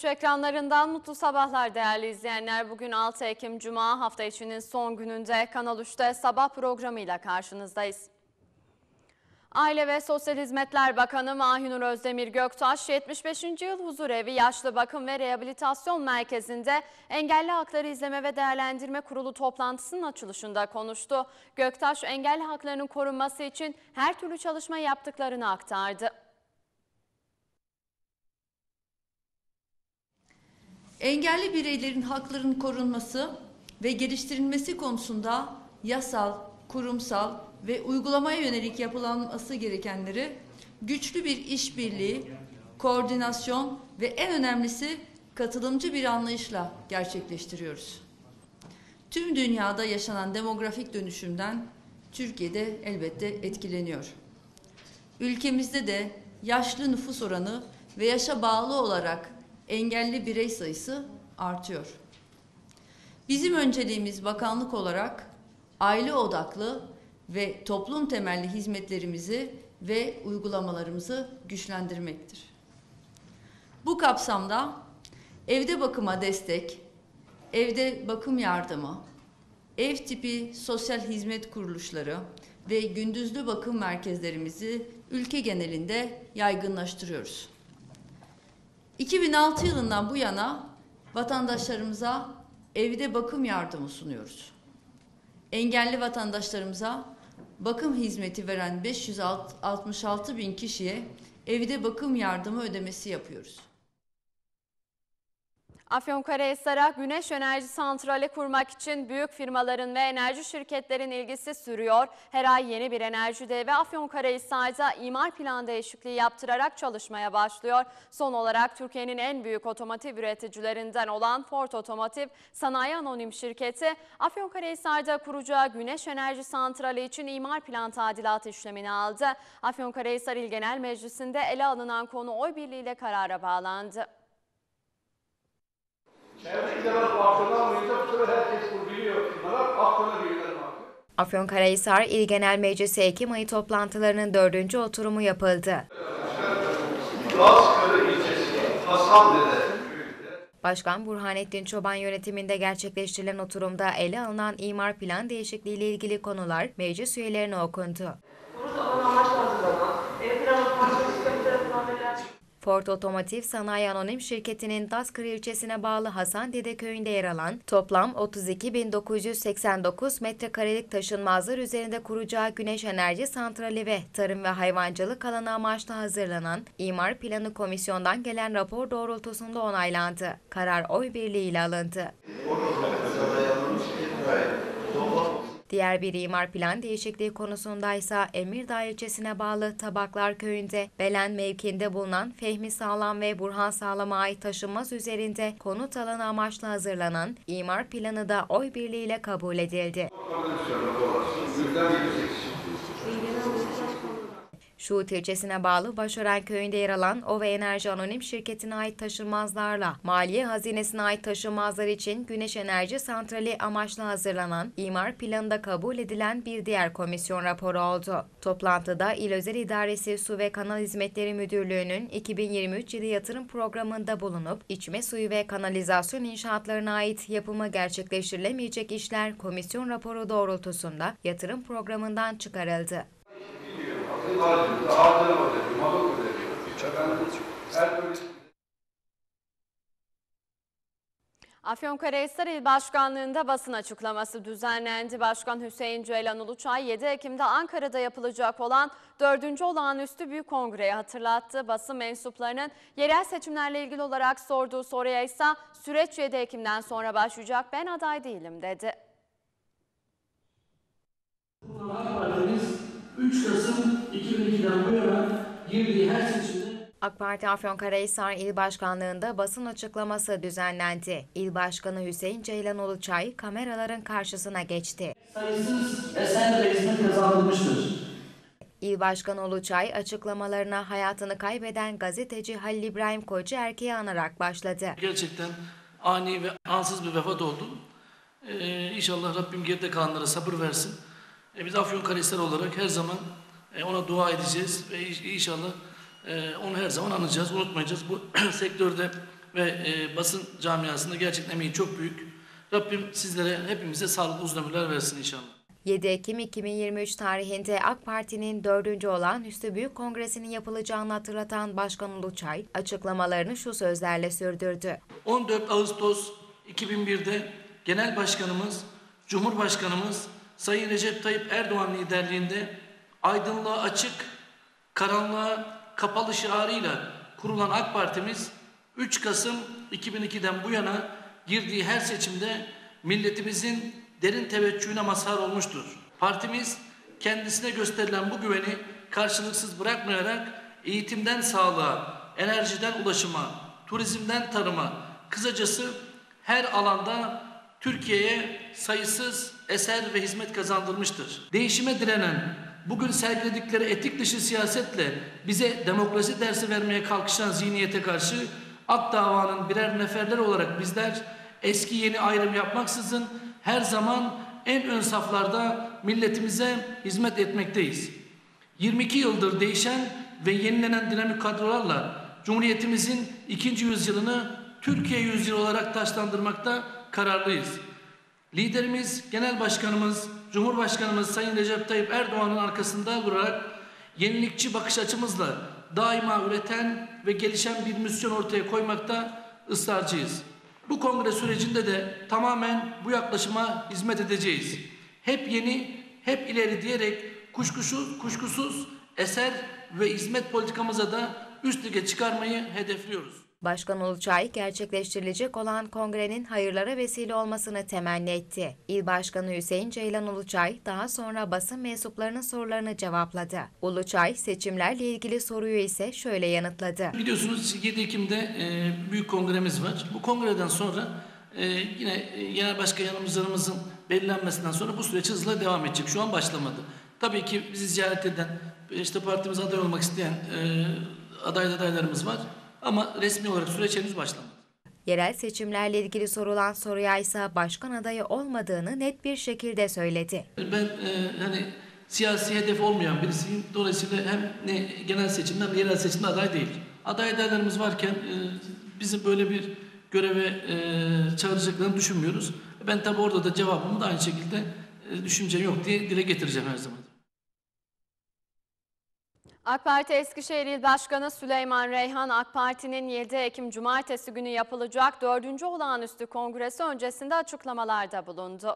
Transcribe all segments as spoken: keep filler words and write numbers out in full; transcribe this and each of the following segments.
ekranlarından mutlu sabahlar değerli izleyenler. Bugün altı Ekim Cuma, hafta içinin son gününde Kanal üç'te sabah programıyla karşınızdayız. Aile ve Sosyal Hizmetler Bakanı Mahinur Özdemir Göktaş, yetmiş beşinci yıl Huzurevi Yaşlı Bakım ve Rehabilitasyon Merkezi'nde Engelli Hakları İzleme ve Değerlendirme Kurulu toplantısının açılışında konuştu. Göktaş, engelli haklarının korunması için her türlü çalışma yaptıklarını aktardı. Engelli bireylerin haklarının korunması ve geliştirilmesi konusunda yasal, kurumsal ve uygulamaya yönelik yapılanması gerekenleri güçlü bir işbirliği, koordinasyon ve en önemlisi katılımcı bir anlayışla gerçekleştiriyoruz. Tüm dünyada yaşanan demografik dönüşümden Türkiye'de elbette etkileniyor. Ülkemizde de yaşlı nüfus oranı ve yaşa bağlı olarak engelli birey sayısı artıyor. Bizim önceliğimiz bakanlık olarak aile odaklı ve toplum temelli hizmetlerimizi ve uygulamalarımızı güçlendirmektir. Bu kapsamda evde bakıma destek, evde bakım yardımı, ev tipi sosyal hizmet kuruluşları ve gündüzlü bakım merkezlerimizi ülke genelinde yaygınlaştırıyoruz. iki bin altı yılından bu yana vatandaşlarımıza evde bakım yardımı sunuyoruz. Engelli vatandaşlarımıza bakım hizmeti veren beş yüz altmış altı bin kişiye evde bakım yardımı ödemesi yapıyoruz. Afyonkarahisar'a güneş enerji santrali kurmak için büyük firmaların ve enerji şirketlerin ilgisi sürüyor. Her ay yeni bir enerji devi Afyonkarahisar'da imar plan değişikliği yaptırarak çalışmaya başlıyor. Son olarak Türkiye'nin en büyük otomotiv üreticilerinden olan Ford Otomotiv Sanayi Anonim Şirketi, Afyonkarahisar'da kuracağı güneş enerji santrali için imar plan tadilatı işlemini aldı. Afyonkarahisar İl Genel Meclisi'nde ele alınan konu oy birliğiyle karara bağlandı. Afyonkarahisar İl Genel Meclisi Ekim ayı toplantılarının dördüncü oturumu yapıldı. Başkan Burhanettin Çoban yönetiminde gerçekleştirilen oturumda ele alınan imar plan değişikliği ile ilgili konular meclis üyelerine okundu. Ford Otomotiv Sanayi Anonim Şirketi'nin Daskır ilçesine bağlı Hasandede köyünde yer alan toplam otuz iki bin dokuz yüz seksen dokuz metrekarelik taşınmazlar üzerinde kuracağı güneş enerji santrali ve tarım ve hayvancılık alanı amaçlı hazırlanan imar planı komisyondan gelen rapor doğrultusunda onaylandı. Karar oy birliğiyle alındı. Diğer bir imar plan değişikliği konusundaysa Emirdağ ilçesine bağlı Tabaklar köyünde Belen mevkiinde bulunan Fehmi Sağlam ve Burhan Sağlam'a ait taşınmaz üzerinde konut alanı amaçlı hazırlanan imar planı da oy birliğiyle kabul edildi. Şuhut ilçesine bağlı Başören köyünde yer alan Ova Enerji Anonim Şirketi'ne ait taşınmazlarla Maliye Hazinesi'ne ait taşınmazlar için güneş enerji santrali amaçlı hazırlanan imar planında kabul edilen bir diğer komisyon raporu oldu. Toplantıda İl Özel İdaresi Su ve Kanal Hizmetleri Müdürlüğü'nün iki bin yirmi üç yılı yatırım programında bulunup içme suyu ve kanalizasyon inşaatlarına ait yapımı gerçekleştirilemeyecek işler komisyon raporu doğrultusunda yatırım programından çıkarıldı. Afyonkarahisar İl Başkanlığı'nda basın açıklaması düzenlendi. Başkan Hüseyin Ceylan Uluçay yedi Ekim'de Ankara'da yapılacak olan dördüncü olağanüstü büyük kongreyi hatırlattı. Basın mensuplarının yerel seçimlerle ilgili olarak sorduğu soruya ise süreç yedi Ekim'den sonra başlayacak, ben aday değilim dedi. üç Kasım iki bin iki'den bu yana girdiği her seçimde AK Parti Afyonkarahisar İl Başkanlığı'nda basın açıklaması düzenlendi. İl Başkanı Hüseyin Ceylan Uluçay kameraların karşısına geçti. Sayısız esen ve hizmet kazandırmıştır. İl Başkanı Uluçay açıklamalarına hayatını kaybeden gazeteci Halil İbrahim Kocaerkek'i anarak başladı. Gerçekten ani ve ansız bir vefat oldu. Ee, İnşallah Rabbim geride kalanlara sabır versin. Ee, biz Afyonkarahisar olarak her zaman e, ona dua edeceğiz ve inşallah e, onu her zaman anacağız, unutmayacağız. Bu sektörde ve e, basın camiasında gerçekten emeği çok büyük. Rabbim sizlere, hepimize sağlıklı uzun ömürler versin inşallah. yedi Ekim iki bin yirmi üç tarihinde AK Parti'nin dördüncü olağanüstü büyük kongresinin yapılacağını hatırlatan Başkan Uluçay açıklamalarını şu sözlerle sürdürdü. on dört Ağustos iki bin bir'de Genel Başkanımız, Cumhurbaşkanımız Sayın Recep Tayyip Erdoğan liderliğinde aydınlığa açık, karanlığa kapalı şiarıyla kurulan AK Parti'miz üç Kasım iki bin iki'den bu yana girdiği her seçimde milletimizin derin teveccühüne mazhar olmuştur. Partimiz kendisine gösterilen bu güveni karşılıksız bırakmayarak eğitimden sağlığa, enerjiden ulaşıma, turizmden tarıma, kısacası her alanda Türkiye'ye sayısız eser ve hizmet kazandırmıştır. Değişime direnen, bugün sergiledikleri etik dışı siyasetle bize demokrasi dersi vermeye kalkışan zihniyete karşı Ak Dava'nın birer neferler olarak bizler eski yeni ayrım yapmaksızın her zaman en ön saflarda milletimize hizmet etmekteyiz. yirmi iki yıldır değişen ve yenilenen dinamik kadrolarla Cumhuriyetimizin ikinci yüzyılını Türkiye yüzyılı olarak taçlandırmakta kararlıyız. Liderimiz, Genel Başkanımız, Cumhurbaşkanımız Sayın Recep Tayyip Erdoğan'ın arkasında durarak yenilikçi bakış açımızla daima üreten ve gelişen bir misyon ortaya koymakta ısrarcıyız. Bu kongre sürecinde de tamamen bu yaklaşıma hizmet edeceğiz. Hep yeni, hep ileri diyerek kuşkusuz, kuşkusuz eser ve hizmet politikamıza da üst lige çıkarmayı hedefliyoruz. Başkan Uluçay, gerçekleştirilecek olan kongrenin hayırlara vesile olmasını temenni etti. İl Başkanı Hüseyin Ceylan Uluçay daha sonra basın mensuplarının sorularını cevapladı. Uluçay, seçimlerle ilgili soruyu ise şöyle yanıtladı. Biliyorsunuz yedi Ekim'de e, büyük kongremiz var. Bu kongreden sonra e, yine e, genel başkan yardımcılarımızın belirlenmesinden sonra bu süreç hızla devam edecek. Şu an başlamadı. Tabii ki bizi ziyaret eden, işte partimize aday olmak isteyen e, aday adaylarımız var. Ama resmi olarak süreç henüz başlamadı. Yerel seçimlerle ilgili sorulan soruya ise başkan adayı olmadığını net bir şekilde söyledi. Ben e, hani siyasi hedef olmayan birisiyim. Dolayısıyla hem ne genel seçimde hem de yerel seçimde aday değil. Aday adaylarımız varken e, bizim böyle bir göreve e, çağıracaklarını düşünmüyoruz. Ben tabii orada da cevabımı da aynı şekilde e, düşüncem yok diye dile getireceğim her zaman. AK Parti Eskişehir İl Başkanı Süleyman Reyhan, AK Parti'nin yedi Ekim Cumartesi günü yapılacak dördüncü olağanüstü kongresi öncesinde açıklamalarda bulundu.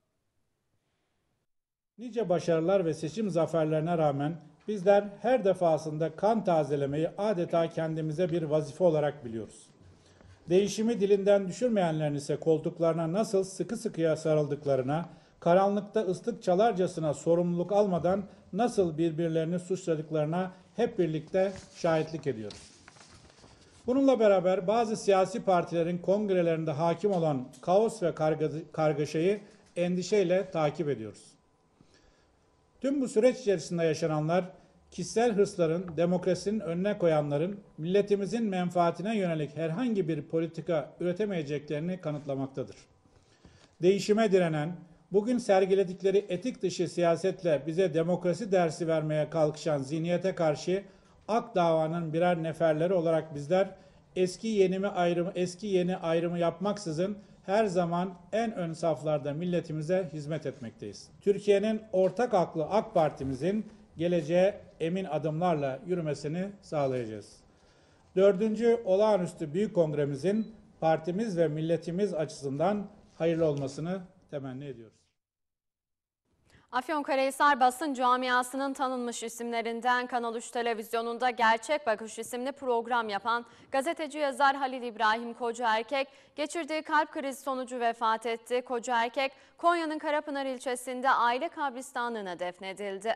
Nice başarılar ve seçim zaferlerine rağmen bizler her defasında kan tazelemeyi adeta kendimize bir vazife olarak biliyoruz. Değişimi dilinden düşürmeyenlerin ise koltuklarına nasıl sıkı sıkıya sarıldıklarına, karanlıkta ıslık çalarcasına sorumluluk almadan nasıl birbirlerini suçladıklarına hep birlikte şahitlik ediyoruz. Bununla beraber bazı siyasi partilerin kongrelerinde hakim olan kaos ve kargaşayı endişeyle takip ediyoruz. Tüm bu süreç içerisinde yaşananlar, kişisel hırsların, demokrasinin önüne koyanların milletimizin menfaatine yönelik herhangi bir politika üretemeyeceklerini kanıtlamaktadır. Değişime direnen, bugün sergiledikleri etik dışı siyasetle bize demokrasi dersi vermeye kalkışan zihniyete karşı Ak Dava'nın birer neferleri olarak bizler eski yeni mi ayrımı eski yeni ayrımı yapmaksızın her zaman en ön saflarda milletimize hizmet etmekteyiz. Türkiye'nin ortak aklı AK Parti'mizin geleceğe emin adımlarla yürümesini sağlayacağız. Dördüncü olağanüstü büyük kongremizin partimiz ve milletimiz açısından hayırlı olmasını temenni ediyoruz. Afyonkarahisar basın camiasının tanınmış isimlerinden Kanal üç Televizyonu'nda Gerçek Bakış isimli program yapan gazeteci yazar Halil İbrahim Kocaerkek geçirdiği kalp krizi sonucu vefat etti. Kocaerkek, Konya'nın Karapınar ilçesinde aile kabristanlığına defnedildi.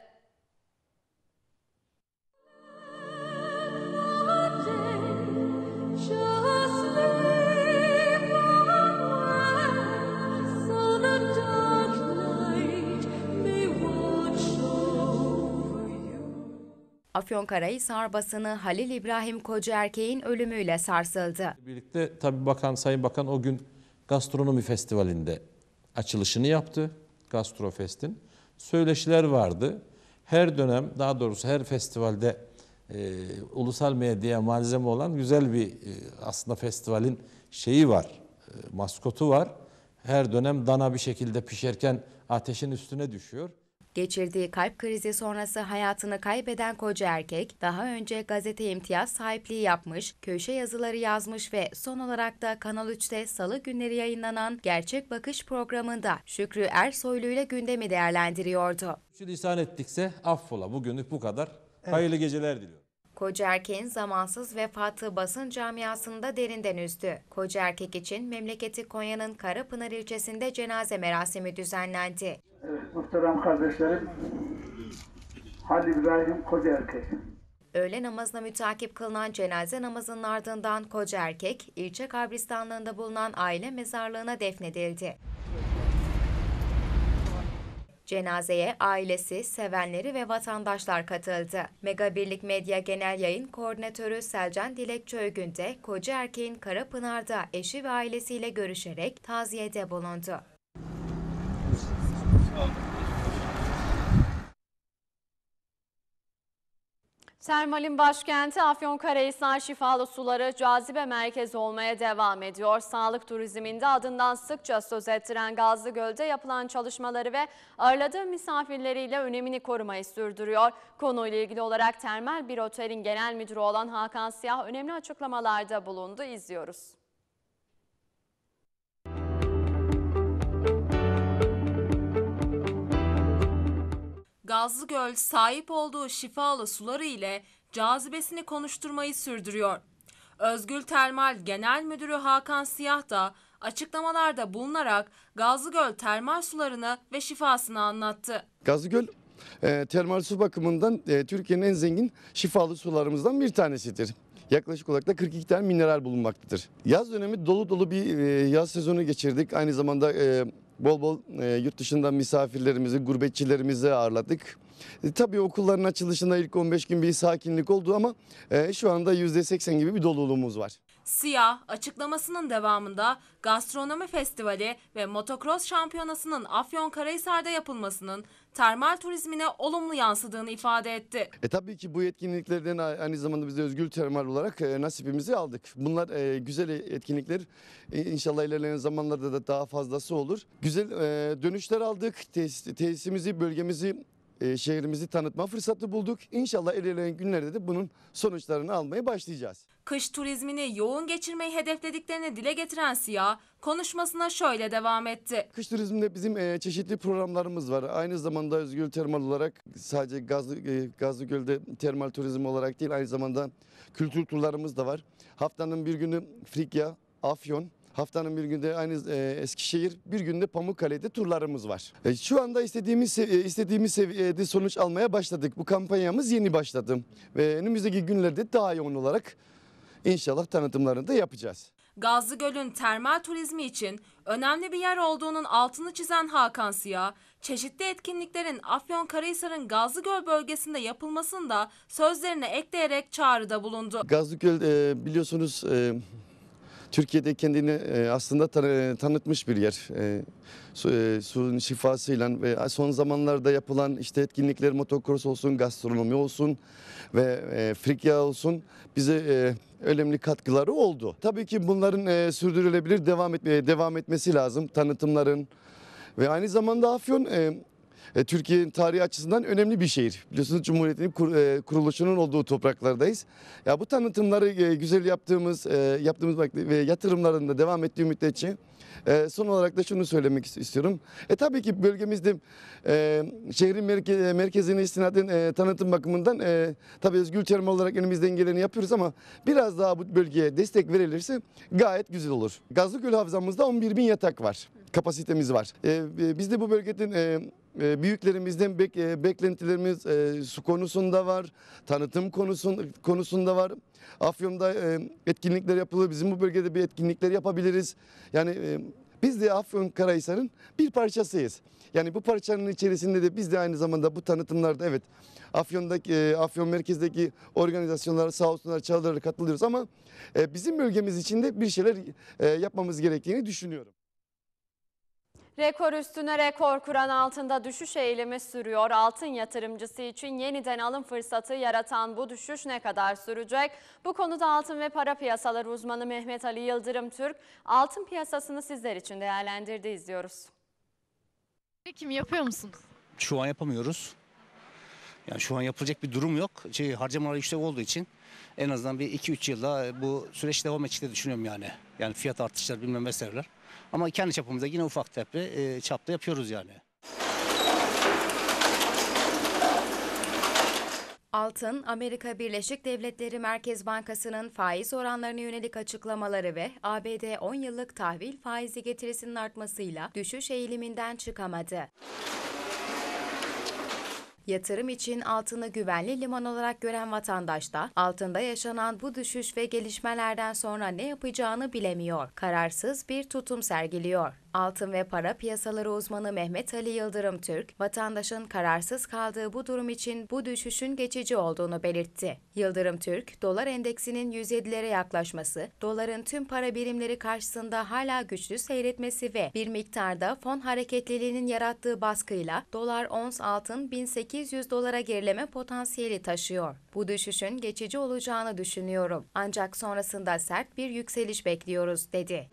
Afyonkarahisar basını Halil İbrahim Kocaerkek'in ölümüyle sarsıldı. Birlikte tabii bakan, Sayın Bakan o gün gastronomi festivalinde açılışını yaptı. Gastrofest'in. Söyleşiler vardı. Her dönem, daha doğrusu her festivalde e, ulusal medyaya malzeme olan güzel bir e, aslında festivalin şeyi var, e, maskotu var. Her dönem dana bir şekilde pişerken ateşin üstüne düşüyor. Geçirdiği kalp krizi sonrası hayatını kaybeden koca erkek, daha önce gazete imtiyaz sahipliği yapmış, köşe yazıları yazmış ve son olarak da Kanal üçte Salı günleri yayınlanan Gerçek Bakış programında Şükrü Ersoylu ile gündemi değerlendiriyordu. Şu lisan ettikse affola. Bugünlük bu kadar. Hayırlı geceler diliyorum. Koca erkeğin zamansız vefatı basın camiasında derinden üzdü. Koca erkek için memleketi Konya'nın Karapınar ilçesinde cenaze merasimi düzenlendi. Evet, muhterem kardeşlerim, Halil İbrahim Koca Erkek. Öğle namazına mütakip kılınan cenaze namazının ardından koca erkek, ilçe kabristanlığında bulunan aile mezarlığına defnedildi. Cenazeye ailesi, sevenleri ve vatandaşlar katıldı. Mega Birlik Medya Genel Yayın Koordinatörü Selcan Dilekçi Öygün de koca erkeğin Karapınar'da eşi ve ailesiyle görüşerek taziyede bulundu. Termal'in başkenti Afyonkarahisar şifalı suları cazibe merkezi olmaya devam ediyor. Sağlık turizminde adından sıkça söz ettiren Gazlıgöl'de yapılan çalışmaları ve ağırladığı misafirleriyle önemini korumayı sürdürüyor. Konuyla ilgili olarak termal bir otelin genel müdürü olan Hakan Siyah önemli açıklamalarda bulundu. İzliyoruz. Gazlıgöl sahip olduğu şifalı suları ile cazibesini konuşturmayı sürdürüyor. Özgül Termal Genel Müdürü Hakan Siyah da açıklamalarda bulunarak Gazlıgöl termal sularını ve şifasını anlattı. Gazlıgöl e, termal su bakımından e, Türkiye'nin en zengin şifalı sularımızdan bir tanesidir. Yaklaşık olarak da kırk iki tane mineral bulunmaktadır. Yaz dönemi dolu dolu bir e, yaz sezonu geçirdik. Aynı zamanda e, bol bol e, yurt dışından misafirlerimizi, gurbetçilerimizi ağırladık. E, tabii okulların açılışında ilk on beş gün bir sakinlik oldu ama e, şu anda yüzde seksen gibi bir doluluğumuz var. Siyah açıklamasının devamında gastronomi festivali ve motokros şampiyonasının Afyonkarahisar'da yapılmasının termal turizmine olumlu yansıdığını ifade etti. E tabii ki bu etkinliklerden aynı zamanda biz de Özgül Termal olarak e, nasibimizi aldık. Bunlar e, güzel etkinlikler. E, İnşallah ilerleyen zamanlarda da daha fazlası olur. Güzel e, dönüşler aldık. Tesis, tesisimizi, bölgemizi, e, şehrimizi tanıtma fırsatı bulduk. İnşallah ilerleyen günlerde de bunun sonuçlarını almaya başlayacağız. Kış turizmini yoğun geçirmeyi hedeflediklerini dile getiren Siyah konuşmasına şöyle devam etti. Kış turizminde bizim e, çeşitli programlarımız var. Aynı zamanda Özgül Termal olarak sadece Gazlı, e, Gazlıgöl'de termal turizm olarak değil, aynı zamanda kültür turlarımız da var. Haftanın bir günü Frikya, Afyon, haftanın bir günde aynı e, Eskişehir, bir günde Pamukkale'de turlarımız var. E, şu anda istediğimiz e, istediğimiz seviyede sonuç almaya başladık. Bu kampanyamız yeni başladı ve önümüzdeki günlerde daha yoğun olarak İnşallah tanıtımlarını da yapacağız. Gazlıgöl'ün termal turizmi için önemli bir yer olduğunun altını çizen Hakan Siyah, çeşitli etkinliklerin Afyonkarahisar'ın Gazlıgöl bölgesinde yapılmasını da sözlerine ekleyerek çağrıda bulundu. Gazlıgöl e, biliyorsunuz e, Türkiye'de kendini e, aslında tan- tanıtmış bir yer. E, su, e, suyun şifasıyla ve son zamanlarda yapılan işte etkinlikler, motokros olsun, gastronomi olsun ve e, Frikya olsun bize e, önemli katkıları oldu. Tabii ki bunların e, sürdürülebilir devam etmeye devam etmesi lazım, tanıtımların ve aynı zamanda Afyon e, e, Türkiye'nin tarihi açısından önemli bir şehir. Biliyorsunuz Cumhuriyet'in kur, e, kuruluşunun olduğu topraklardayız. Ya bu tanıtımları e, güzel yaptığımız e, yaptığımız ve yatırımlarında devam ettiği müddetçe e, son olarak da şunu söylemek istiyorum. E tabii ki bölgemizde e, şehrin merke, merkezine istinaden e, tanıtım bakımından e, tabii Özgül Termal olarak elimizden geleni yapıyoruz ama biraz daha bu bölgeye destek verilirse gayet güzel olur. Gazlıgöl Havzamızda on bir bin yatak var. Kapasitemiz var. E, biz de bu bölgenin e, büyüklerimizden bek, beklentilerimiz e, su konusunda var, tanıtım konusunda, konusunda var. Afyon'da e, etkinlikler yapılır. Bizim bu bölgede bir etkinlikler yapabiliriz. Yani e, biz de Afyonkarahisar'ın bir parçasıyız. Yani bu parçanın içerisinde de biz de aynı zamanda bu tanıtımlarda evet Afyon'daki e, Afyon merkezdeki organizasyonlara sağ olsunlar çağrılara katılıyoruz ama e, bizim bölgemiz için de bir şeyler e, yapmamız gerektiğini düşünüyorum. Rekor üstüne rekor kuran altında düşüş eğilimi sürüyor. Altın yatırımcısı için yeniden alım fırsatı yaratan bu düşüş ne kadar sürecek? Bu konuda altın ve para piyasaları uzmanı Mehmet Ali Yıldırım Türk altın piyasasını sizler için değerlendirdi, izliyoruz. Birikim yapıyor musunuz? Şu an yapamıyoruz. Yani şu an yapılacak bir durum yok. Şey, harcamalar yüksek olduğu için en azından bir iki üç yılda bu süreç devam edecek diye düşünüyorum yani. Yani fiyat artışlar bilmem vesaireler. Ama kendi çapımızda yine ufak tefli e, çapta yapıyoruz yani. Altın, Amerika Birleşik Devletleri Merkez Bankası'nın faiz oranlarına yönelik açıklamaları ve A B D on yıllık tahvil faizi getirisinin artmasıyla düşüş eğiliminden çıkamadı. Yatırım için altını güvenli liman olarak gören vatandaş da altında yaşanan bu düşüş ve gelişmelerden sonra ne yapacağını bilemiyor. Kararsız bir tutum sergiliyor. Altın ve para piyasaları uzmanı Mehmet Ali Yıldırım Türk, vatandaşın kararsız kaldığı bu durum için bu düşüşün geçici olduğunu belirtti. Yıldırım Türk, dolar endeksinin yüz yedilere yaklaşması, doların tüm para birimleri karşısında hala güçlü seyretmesi ve bir miktarda fon hareketliliğinin yarattığı baskıyla dolar ons altın bin sekiz yüz dolara gerileme potansiyeli taşıyor. Bu düşüşün geçici olacağını düşünüyorum. Ancak sonrasında sert bir yükseliş bekliyoruz, dedi.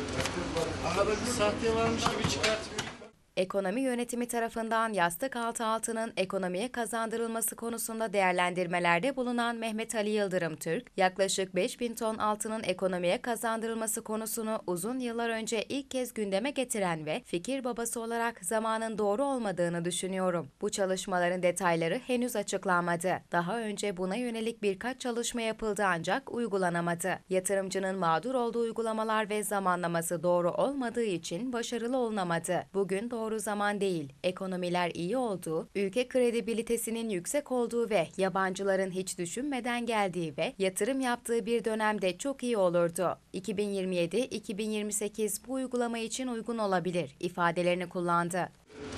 Ekonomi yönetimi tarafından yastık altı altının ekonomiye kazandırılması konusunda değerlendirmelerde bulunan Mehmet Ali Yıldırım Türk, yaklaşık beş bin ton altının ekonomiye kazandırılması konusunu uzun yıllar önce ilk kez gündeme getiren ve fikir babası olarak zamanın doğru olmadığını düşünüyorum. Bu çalışmaların detayları henüz açıklanmadı. Daha önce buna yönelik birkaç çalışma yapıldı ancak uygulanamadı. Yatırımcının mağdur olduğu uygulamalar ve zamanlaması doğru olmadığı için başarılı olunamadı. Bugün doğru Doğru zaman değil, ekonomiler iyi olduğu, ülke kredibilitesinin yüksek olduğu ve yabancıların hiç düşünmeden geldiği ve yatırım yaptığı bir dönemde çok iyi olurdu. iki bin yirmi yedi iki bin yirmi sekiz bu uygulama için uygun olabilir ifadelerini kullandı.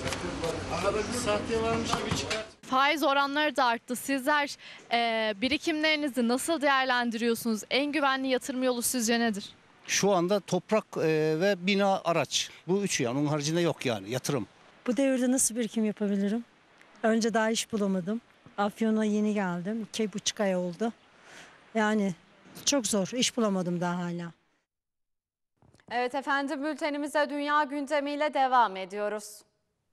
Faiz oranları da arttı. Sizler e, birikimlerinizi nasıl değerlendiriyorsunuz? En güvenli yatırım yolu sizce nedir? Şu anda toprak e, ve bina araç. Bu üçü yani. Onun haricinde yok yani yatırım. Bu devirde nasıl birikim yapabilirim? Önce daha iş bulamadım. Afyon'a yeni geldim. İki buçuk ay oldu. Yani çok zor. İş bulamadım daha hala. Evet efendim, bültenimize dünya gündemiyle devam ediyoruz.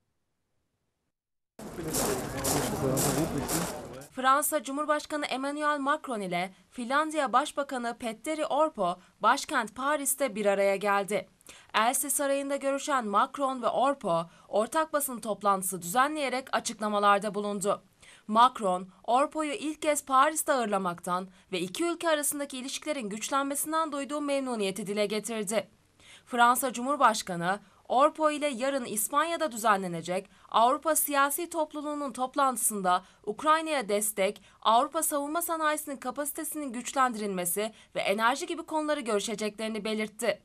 Fransa Cumhurbaşkanı Emmanuel Macron ile Finlandiya Başbakanı Petteri Orpo başkent Paris'te bir araya geldi. Elysee Sarayı'nda görüşen Macron ve Orpo ortak basın toplantısı düzenleyerek açıklamalarda bulundu. Macron, Orpo'yu ilk kez Paris'te ağırlamaktan ve iki ülke arasındaki ilişkilerin güçlenmesinden duyduğu memnuniyeti dile getirdi. Fransa Cumhurbaşkanı, Orpo ile yarın İspanya'da düzenlenecek Avrupa Siyasi Topluluğu'nun toplantısında Ukrayna'ya destek, Avrupa savunma sanayisinin kapasitesinin güçlendirilmesi ve enerji gibi konuları görüşeceklerini belirtti.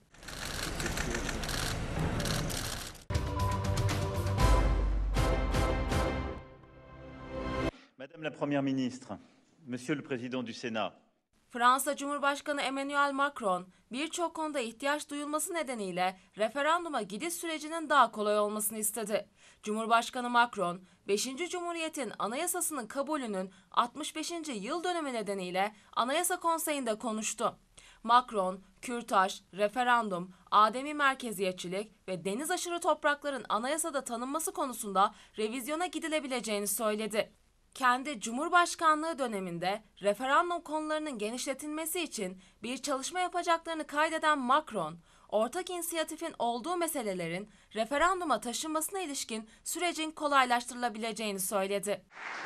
Madame la Première Ministre, Monsieur le Président du Sénat, Fransa Cumhurbaşkanı Emmanuel Macron, birçok konuda ihtiyaç duyulması nedeniyle referanduma gidiş sürecinin daha kolay olmasını istedi. Cumhurbaşkanı Macron, beşinci Cumhuriyet'in anayasasının kabulünün altmış beşinci yıl dönümü nedeniyle Anayasa Konseyi'nde konuştu. Macron, kürtaj, referandum, ademi merkeziyetçilik ve deniz aşırı toprakların anayasada tanınması konusunda revizyona gidilebileceğini söyledi. Kendi Cumhurbaşkanlığı döneminde referandum konularının genişletilmesi için bir çalışma yapacaklarını kaydeden Macron, ortak inisiyatifin olduğu meselelerin referanduma taşınmasına ilişkin sürecin kolaylaştırılabileceğini söyledi.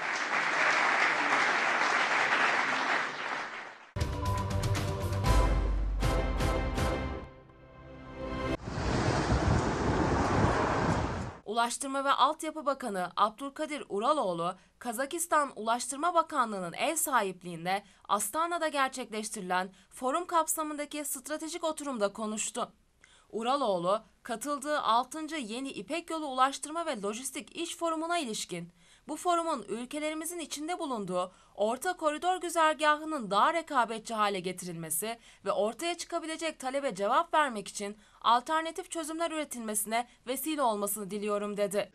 Ulaştırma ve Altyapı Bakanı Abdülkadir Uraloğlu, Kazakistan Ulaştırma Bakanlığı'nın ev sahipliğinde Astana'da gerçekleştirilen forum kapsamındaki stratejik oturumda konuştu. Uraloğlu, katıldığı altıncı Yeni İpek Yolu Ulaştırma ve Lojistik İş Forumu'na ilişkin Bu forumun ülkelerimizin içinde bulunduğu Orta Koridor güzergahının daha rekabetçi hale getirilmesi ve ortaya çıkabilecek talebe cevap vermek için alternatif çözümler üretilmesine vesile olmasını diliyorum dedi.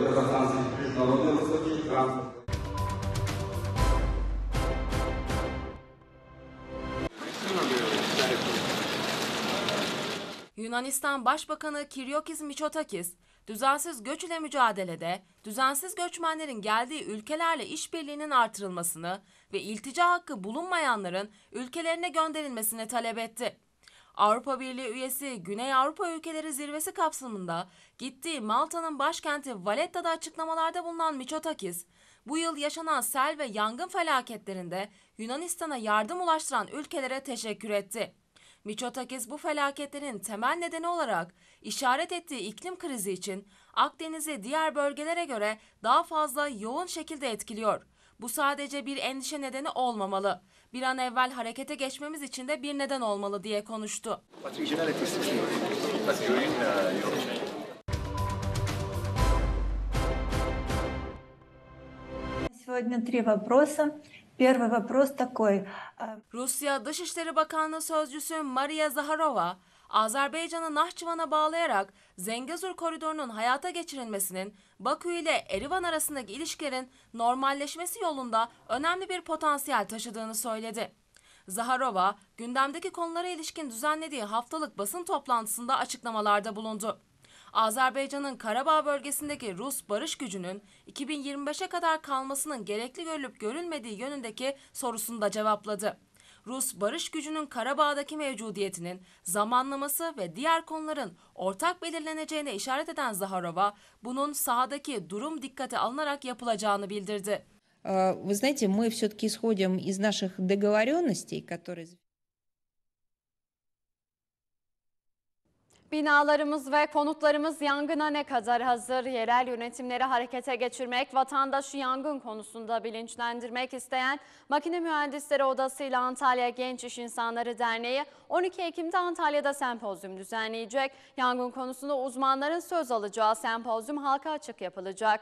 Yunanistan Başbakanı Kyriakos Mitsotakis, düzensiz göç ile mücadelede düzensiz göçmenlerin geldiği ülkelerle işbirliğinin artırılmasını ve iltica hakkı bulunmayanların ülkelerine gönderilmesini talep etti. Avrupa Birliği üyesi Güney Avrupa ülkeleri zirvesi kapsamında gittiği Malta'nın başkenti Valletta'da açıklamalarda bulunan Mitsotakis, bu yıl yaşanan sel ve yangın felaketlerinde Yunanistan'a yardım ulaştıran ülkelere teşekkür etti. Mitsotakis bu felaketlerin temel nedeni olarak işaret ettiği iklim krizi için Akdeniz'i diğer bölgelere göre daha fazla yoğun şekilde etkiliyor. Bu sadece bir endişe nedeni olmamalı. Bir an evvel harekete geçmemiz için de bir neden olmalı diye konuştu. Rusya Dışişleri Bakanlığı Sözcüsü Maria Zaharova, Azerbaycan'ı Nahçıvan'a bağlayarak Zengezur Koridoru'nun hayata geçirilmesinin Bakü ile Erivan arasındaki ilişkilerin normalleşmesi yolunda önemli bir potansiyel taşıdığını söyledi. Zaharova, gündemdeki konulara ilişkin düzenlediği haftalık basın toplantısında açıklamalarda bulundu. Azerbaycan'ın Karabağ bölgesindeki Rus barış gücünün iki bin yirmi beşe kadar kalmasının gerekli görülüp görülmediği yönündeki sorusunu da cevapladı. Rus barış gücünün Karabağ'daki mevcudiyetinin zamanlaması ve diğer konuların ortak belirleneceğine işaret eden Zaharova, bunun sahadaki durum dikkate alınarak yapılacağını bildirdi. Вы знаете, мы все-таки исходим из наших договоренностей, которые... Binalarımız ve konutlarımız yangına ne kadar hazır? Yerel yönetimleri harekete geçirmek, vatandaşı yangın konusunda bilinçlendirmek isteyen Makine Mühendisleri Odası ile Antalya Genç İş İnsanları Derneği on iki Ekim'de Antalya'da sempozyum düzenleyecek. Yangın konusunda uzmanların söz alacağı sempozyum halka açık yapılacak.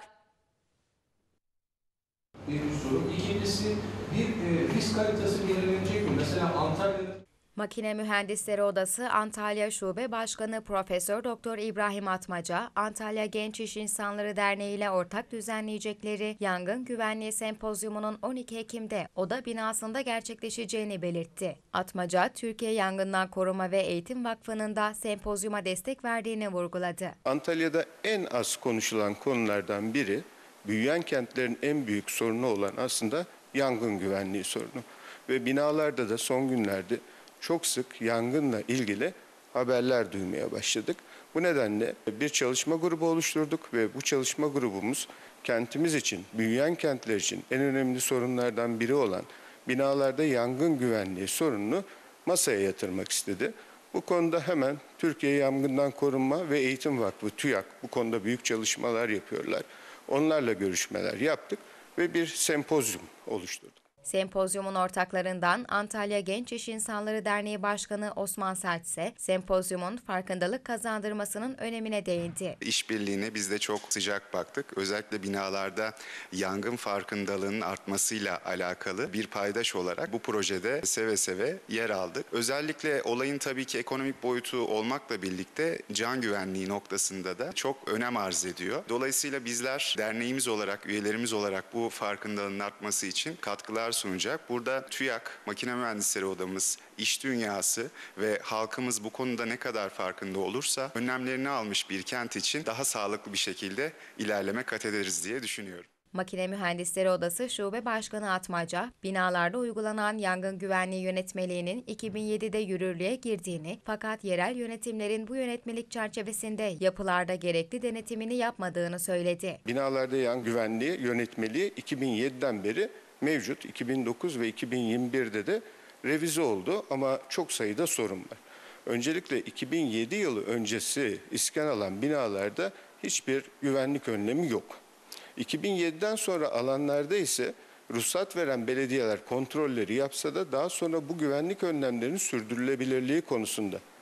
Bir sorun. İkincisi bir e, risk haritası belirlenecek mi? Mesela Antalya'da Makine Mühendisleri Odası Antalya Şube Başkanı Profesör Doktor İbrahim Atmaca, Antalya Genç İş İnsanları Derneği ile ortak düzenleyecekleri Yangın Güvenliği Sempozyumunun on iki Ekim'de Oda binasında gerçekleşeceğini belirtti. Atmaca, Türkiye Yangından Koruma ve Eğitim Vakfı'nın da sempozyuma destek verdiğini vurguladı. Antalya'da en az konuşulan konulardan biri, büyüyen kentlerin en büyük sorunu olan aslında yangın güvenliği sorunu. Ve binalarda da son günlerde çok sık yangınla ilgili haberler duymaya başladık. Bu nedenle bir çalışma grubu oluşturduk ve bu çalışma grubumuz kentimiz için, büyüyen kentler için en önemli sorunlardan biri olan binalarda yangın güvenliği sorununu masaya yatırmak istedi. Bu konuda hemen Türkiye Yangından Korunma ve Eğitim Vakfı TÜYAK bu konuda büyük çalışmalar yapıyorlar. Onlarla görüşmeler yaptık ve bir sempozyum oluşturduk. Sempozyumun ortaklarından Antalya Genç İş İnsanları Derneği Başkanı Osman Sert ise sempozyumun farkındalık kazandırmasının önemine değindi. İşbirliğine biz de çok sıcak baktık. Özellikle binalarda yangın farkındalığının artmasıyla alakalı bir paydaş olarak bu projede seve seve yer aldık. Özellikle olayın tabii ki ekonomik boyutu olmakla birlikte can güvenliği noktasında da çok önem arz ediyor. Dolayısıyla bizler derneğimiz olarak, üyelerimiz olarak bu farkındalığın artması için katkılar sunacak. Burada TÜYAK, Makine Mühendisleri Odamız, iş dünyası ve halkımız bu konuda ne kadar farkında olursa önlemlerini almış bir kent için daha sağlıklı bir şekilde ilerleme kat ederiz diye düşünüyorum. Makine Mühendisleri Odası Şube Başkanı Atmaca, binalarda uygulanan yangın güvenliği yönetmeliğinin iki bin yedide yürürlüğe girdiğini fakat yerel yönetimlerin bu yönetmelik çerçevesinde yapılarda gerekli denetimini yapmadığını söyledi. Binalarda yangın güvenliği yönetmeliği iki bin yediden beri mevcut. iki bin dokuz ve iki bin yirmi birde de revize oldu ama çok sayıda sorun var. Öncelikle iki bin yedi yılı öncesi iskan alan binalarda hiçbir güvenlik önlemi yok. iki bin yediden sonra alanlarda ise ruhsat veren belediyeler kontrolleri yapsa da daha sonra bu güvenlik önlemlerinin sürdürülebilirliği konusunda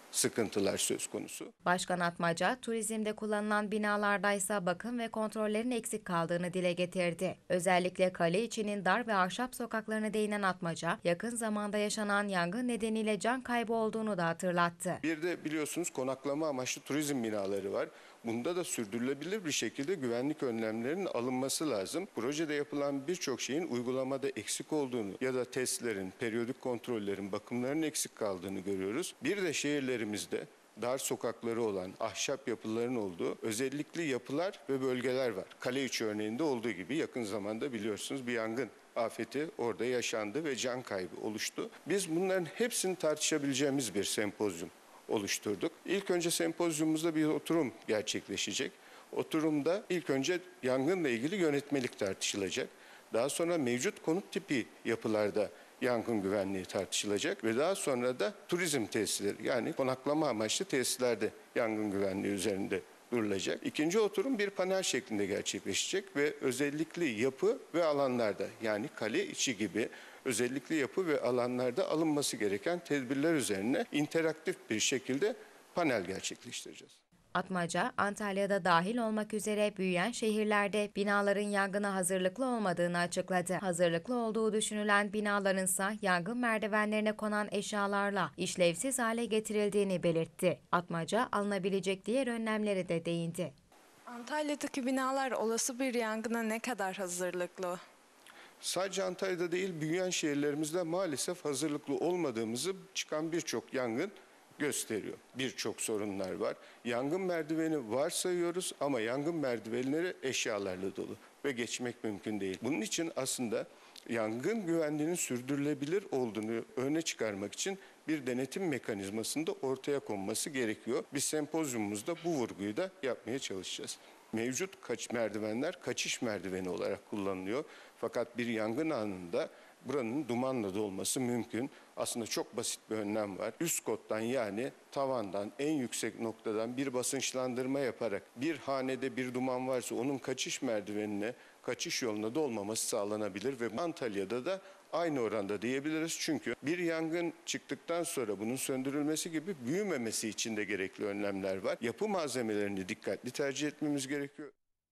sıkıntılar söz konusu. Başkan Atmaca, turizmde kullanılan binalardaysa bakım ve kontrollerin eksik kaldığını dile getirdi. Özellikle kale içinin dar ve ahşap sokaklarına değinen Atmaca, yakın zamanda yaşanan yangın nedeniyle can kaybı olduğunu da hatırlattı. Bir de biliyorsunuz konaklama amaçlı turizm binaları var. Bunda da sürdürülebilir bir şekilde güvenlik önlemlerinin alınması lazım. Projede yapılan birçok şeyin uygulamada eksik olduğunu ya da testlerin, periyodik kontrollerin, bakımların eksik kaldığını görüyoruz. Bir de şehirlerimizde dar sokakları olan, ahşap yapıların olduğu özellikle yapılar ve bölgeler var. Kaleiçi örneğinde olduğu gibi yakın zamanda biliyorsunuz bir yangın afeti orada yaşandı ve can kaybı oluştu. Biz bunların hepsini tartışabileceğimiz bir sempozyum oluşturduk. İlk önce sempozyumumuzda bir oturum gerçekleşecek. Oturumda ilk önce yangınla ilgili yönetmelik tartışılacak. Daha sonra mevcut konut tipi yapılarda yangın güvenliği tartışılacak ve daha sonra da turizm tesisleri yani konaklama amaçlı tesislerde yangın güvenliği üzerinde durulacak. İkinci oturum bir panel şeklinde gerçekleşecek ve özellikle yapı ve alanlarda yani kale içi gibi özellikle yapı ve alanlarda alınması gereken tedbirler üzerine interaktif bir şekilde panel gerçekleştireceğiz. Atmaca, Antalya'da dahil olmak üzere büyüyen şehirlerde binaların yangına hazırlıklı olmadığını açıkladı. Hazırlıklı olduğu düşünülen binalarınsa yangın merdivenlerine konan eşyalarla işlevsiz hale getirildiğini belirtti. Atmaca, alınabilecek diğer önlemlere de değindi. Antalya'daki binalar olası bir yangına ne kadar hazırlıklı? Sadece Antalya'da değil, büyüyen şehirlerimizde maalesef hazırlıklı olmadığımızı çıkan birçok yangın gösteriyor. Birçok sorunlar var. Yangın merdiveni varsayıyoruz ama yangın merdivenleri eşyalarla dolu ve geçmek mümkün değil. Bunun için aslında yangın güvenliğinin sürdürülebilir olduğunu öne çıkarmak için bir denetim mekanizmasında ortaya konması gerekiyor. Biz sempozyumumuzda bu vurguyu da yapmaya çalışacağız. Mevcut kaç merdivenler kaçış merdiveni olarak kullanılıyor. Fakat bir yangın anında buranın dumanla dolması mümkün. Aslında çok basit bir önlem var. Üst kottan yani tavandan en yüksek noktadan bir basınçlandırma yaparak bir hanede bir duman varsa onun kaçış merdivenine, kaçış yoluna dolmaması sağlanabilir ve Antalya'da da aynı oranda diyebiliriz. Çünkü bir yangın çıktıktan sonra bunun söndürülmesi gibi büyümemesi için de gerekli önlemler var. Yapı malzemelerini dikkatli tercih etmemiz gerekiyor.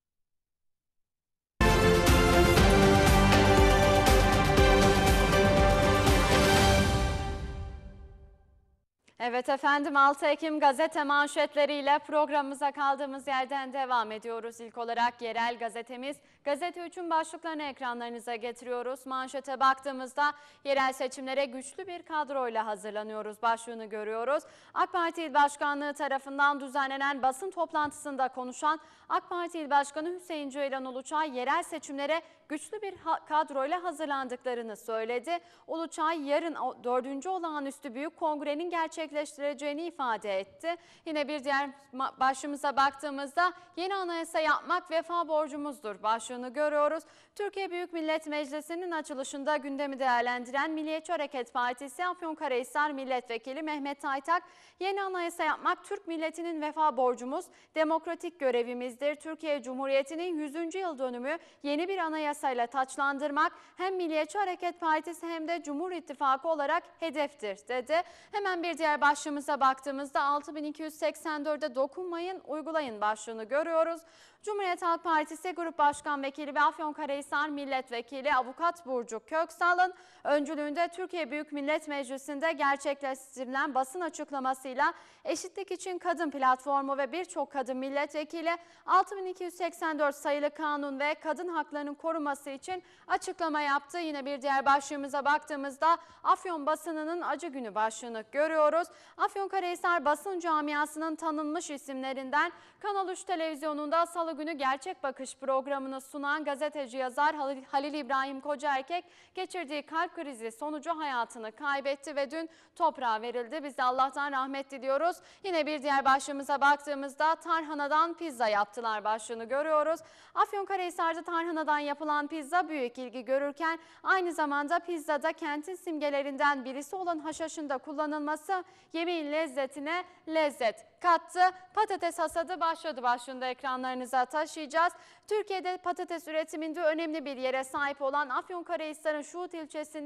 Evet efendim, altı Ekim gazete manşetleriyle programımıza kaldığımız yerden devam ediyoruz. İlk olarak yerel gazetemiz Gazete üçün başlıklarını ekranlarınıza getiriyoruz. Manşete baktığımızda yerel seçimlere güçlü bir kadroyla hazırlanıyoruz başlığını görüyoruz. AK Parti İl Başkanlığı tarafından düzenlenen basın toplantısında konuşan AK Parti İl Başkanı Hüseyin Ceylan Uluçay yerel seçimlere güçlü bir kadroyla hazırlandıklarını söyledi. Uluçay yarın dördüncü olağanüstü büyük kongrenin gerçekleştireceğini ifade etti. Yine bir diğer başlığımıza baktığımızda yeni anayasa yapmak vefa borcumuzdur başlığını görüyoruz. Türkiye Büyük Millet Meclisi'nin açılışında gündemi değerlendiren Milliyetçi Hareket Partisi Afyonkarahisar Milletvekili Mehmet Aytak, yeni anayasa yapmak Türk milletinin vefa borcumuz, demokratik görevimizdir. Türkiye Cumhuriyeti'nin yüzüncü yıl dönümü yeni bir anayasayla taçlandırmak hem Milliyetçi Hareket Partisi hem de Cumhur İttifakı olarak hedeftir dedi. Hemen bir diğer başlığımıza baktığımızda altı bin iki yüz seksen dörde dokunmayın, uygulayın başlığını görüyoruz. Cumhuriyet Halk Partisi Grup Başkan Vekili ve Afyonkarahisar Milletvekili Avukat Burcu Köksal'ın öncülüğünde Türkiye Büyük Millet Meclisi'nde gerçekleştirilen basın açıklamasıyla Eşitlik İçin Kadın Platformu ve birçok kadın milletvekili altı bin iki yüz seksen dört sayılı kanun ve kadın haklarının korunması için açıklama yaptı. Yine bir diğer başlığımıza baktığımızda Afyon basınının acı günü başlığını görüyoruz. Afyonkarahisar basın camiasının tanınmış isimlerinden Kanal üç televizyonunda Salı günü Gerçek Bakış programını sunan gazeteci yazar Halil İbrahim Kocaerkek geçirdiği kalp krizi sonucu hayatını kaybetti ve dün toprağa verildi. Biz de Allah'tan rahmet diliyoruz. Yine bir diğer başlığımıza baktığımızda tarhanadan pizza yaptılar başlığını görüyoruz. Afyonkarahisar'da tarhanadan yapılan pizza büyük ilgi görürken aynı zamanda pizzada kentin simgelerinden birisi olan haşhaşın da kullanılması yemeğin lezzetine lezzet kattı. Patates hasadı başladı başlığında ekranlarınıza taşıyacağız. Türkiye'de patates üretiminde önemli bir yere sahip olan Afyonkarahisar'ın Şuhut ilçesinde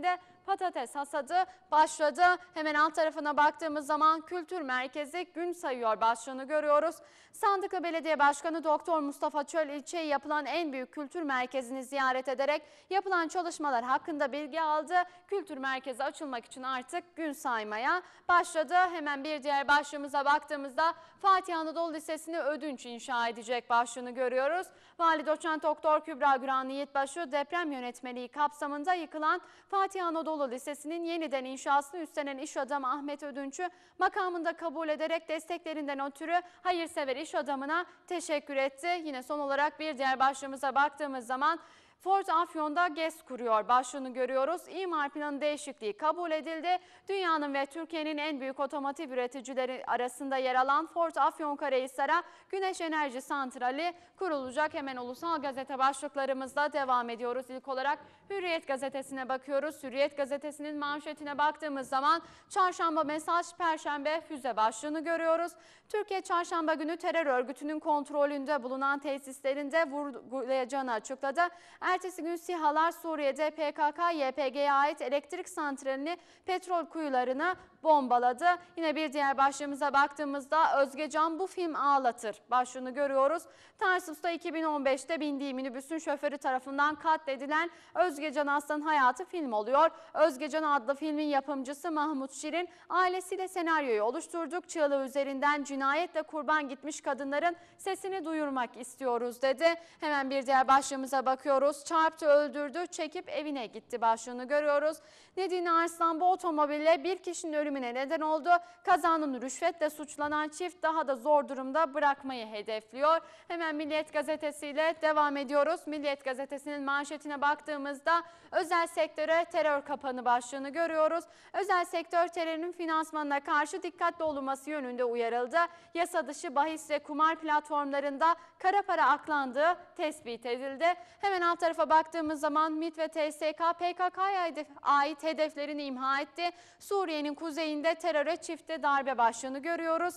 patates hasadı başladı. Hemen alt tarafına baktığımız zaman kültür merkezi gün sayıyor başlığını görüyoruz. Sandıklı Belediye Başkanı Doktor Mustafa Çöl ilçeye yapılan en büyük kültür merkezini ziyaret ederek yapılan çalışmalar hakkında bilgi aldı. Kültür merkezi açılmak için artık gün saymaya başladı. Hemen bir diğer başlığımıza baktığımızda Fatih Anadolu Lisesi'ni ödünç inşa edecek başlığını görüyoruz. Vali Doçent Doktor Kübra Güranlı Yiğitbaşı deprem yönetmeliği kapsamında yıkılan Fatih Anadolu Lisesi'nin yeniden inşasını üstlenen iş adamı Ahmet Ödünç'ü makamında kabul ederek desteklerinden ötürü hayırsever iş adamına teşekkür etti. Yine son olarak bir diğer başlığımıza baktığımız zaman Ford Afyon'da GES kuruyor başlığını görüyoruz. İmar planı değişikliği kabul edildi. Dünyanın ve Türkiye'nin en büyük otomotiv üreticileri arasında yer alan Ford Afyonkarahisar'a güneş enerji santrali kurulacak. Hemen ulusal gazete başlıklarımızla devam ediyoruz. İlk olarak Hürriyet gazetesine bakıyoruz. Hürriyet gazetesinin manşetine baktığımız zaman çarşamba mesaj, perşembe füze başlığını görüyoruz. Türkiye çarşamba günü terör örgütünün kontrolünde bulunan tesislerinde vurgulayacağını açıkladı. Ertesi gün SİHA'lar Suriye'de P K K Y P G'ye ait elektrik santralini, petrol kuyularını bombaladı. Yine bir diğer başlığımıza baktığımızda Özgecan bu film ağlatır başlığını görüyoruz. Tarsus'ta iki bin on beşte bindiği minibüsün şoförü tarafından katledilen Özgecan Aslan'ın hayatı film oluyor. Özgecan adlı filmin yapımcısı Mahmut Şirin ailesiyle senaryoyu oluşturduk. Çığlığı üzerinden cinayetle kurban gitmiş kadınların sesini duyurmak istiyoruz dedi. Hemen bir diğer başlığımıza bakıyoruz. Çarptı, öldürdü, çekip evine gitti başlığını görüyoruz. Nedine Arslan bu otomobille bir kişinin ölümüne neden oldu. Kazanın rüşvetle suçlanan çift daha da zor durumda bırakmayı hedefliyor. Hemen Milliyet gazetesiyle devam ediyoruz. Milliyet gazetesinin manşetine baktığımızda özel sektöre terör kapanı başlığını görüyoruz. Özel sektör terörün finansmanına karşı dikkatli olunması yönünde uyarıldı. Yasa dışı bahis ve kumar platformlarında kara para aklandığı tespit edildi. Hemen alt tarafa baktığımız zaman MİT ve T S K P K K'ya ait hedeflerini imha etti. Suriye'nin kuzeyinde teröre çifte darbe başlığını görüyoruz.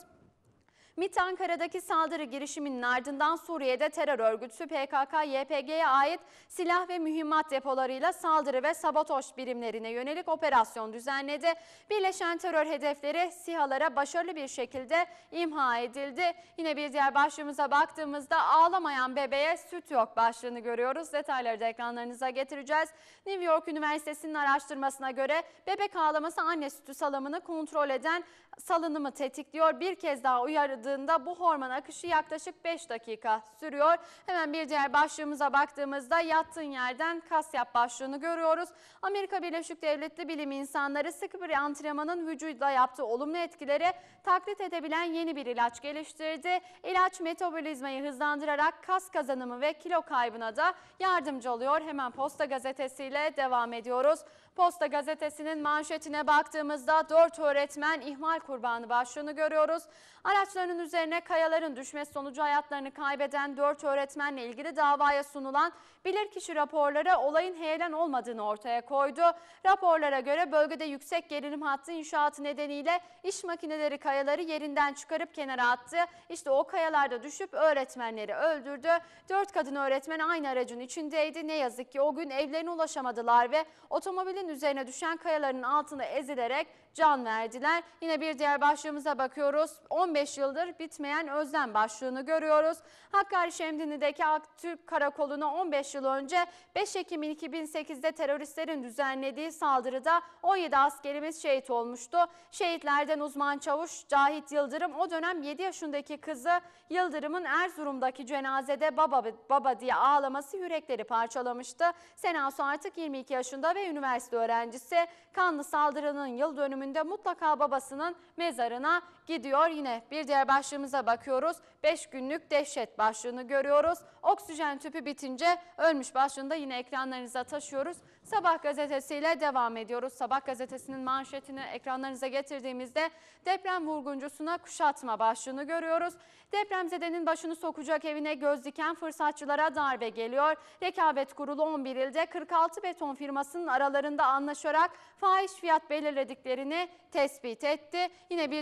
MİT Ankara'daki saldırı girişiminin ardından Suriye'de terör örgütü P K K Y P G'ye ait silah ve mühimmat depolarıyla saldırı ve sabotaj birimlerine yönelik operasyon düzenledi. Birleşen terör hedefleri SİHA'lara başarılı bir şekilde imha edildi. Yine bir diğer başlığımıza baktığımızda ağlamayan bebeğe süt yok başlığını görüyoruz. Detayları da ekranlarınıza getireceğiz. New York Üniversitesi'nin araştırmasına göre bebek ağlaması anne sütü salımını kontrol eden salınımı tetikliyor. Bir kez daha uyardığında bu hormon akışı yaklaşık beş dakika sürüyor. Hemen bir diğer başlığımıza baktığımızda yattığın yerden kas yap başlığını görüyoruz. Amerika Birleşik Devletleri bilim insanları sıkı bir antrenmanın vücuda yaptığı olumlu etkileri taklit edebilen yeni bir ilaç geliştirdi. İlaç metabolizmayı hızlandırarak kas kazanımı ve kilo kaybına da yardımcı oluyor. Hemen Posta gazetesiyle devam ediyoruz. Posta gazetesinin manşetine baktığımızda dört öğretmen ihmal kurbanı başlığını görüyoruz. Araçlarının üzerine kayaların düşmesi sonucu hayatlarını kaybeden dört öğretmenle ilgili davaya sunulan bilirkişi raporları olayın heyelan olmadığını ortaya koydu. Raporlara göre bölgede yüksek gerilim hattı inşaatı nedeniyle iş makineleri kayaları yerinden çıkarıp kenara attı. İşte o kayalarda düşüp öğretmenleri öldürdü. Dört kadın öğretmen aynı aracın içindeydi. Ne yazık ki o gün evlerine ulaşamadılar ve otomobilin üzerine düşen kayaların altına ezilerek can verdiler. Yine bir diğer başlığımıza bakıyoruz. on beş yıldır bitmeyen özlem başlığını görüyoruz. Hakkari Şemdinli'deki Aktürk Karakolu'na on beş yıl önce beş Ekim iki bin sekizde teröristlerin düzenlediği saldırıda on yedi askerimiz şehit olmuştu. Şehitlerden uzman çavuş Cahit Yıldırım o dönem yedi yaşındaki kızı Yıldırım'ın Erzurum'daki cenazede baba baba diye ağlaması yürekleri parçalamıştı. Senasu artık yirmi iki yaşında ve üniversite öğrencisi. Kanlı saldırının yıl dönümünde mutlaka babasının mezarına gidiyor. Yine bir diğer başlığımıza bakıyoruz. beş günlük dehşet başlığını görüyoruz. Oksijen tüpü bitince ölmüş başlığında yine ekranlarınıza taşıyoruz. Sabah gazetesiyle devam ediyoruz. Sabah gazetesinin manşetini ekranlarınıza getirdiğimizde deprem vurguncusuna kuşatma başlığını görüyoruz. Depremzedenin başını sokacak evine göz diken fırsatçılara darbe geliyor. Rekabet Kurulu on bir ilde kırk altı beton firmasının aralarında anlaşarak fahiş fiyat belirlediklerini tespit etti. Yine bir diğer başlığımız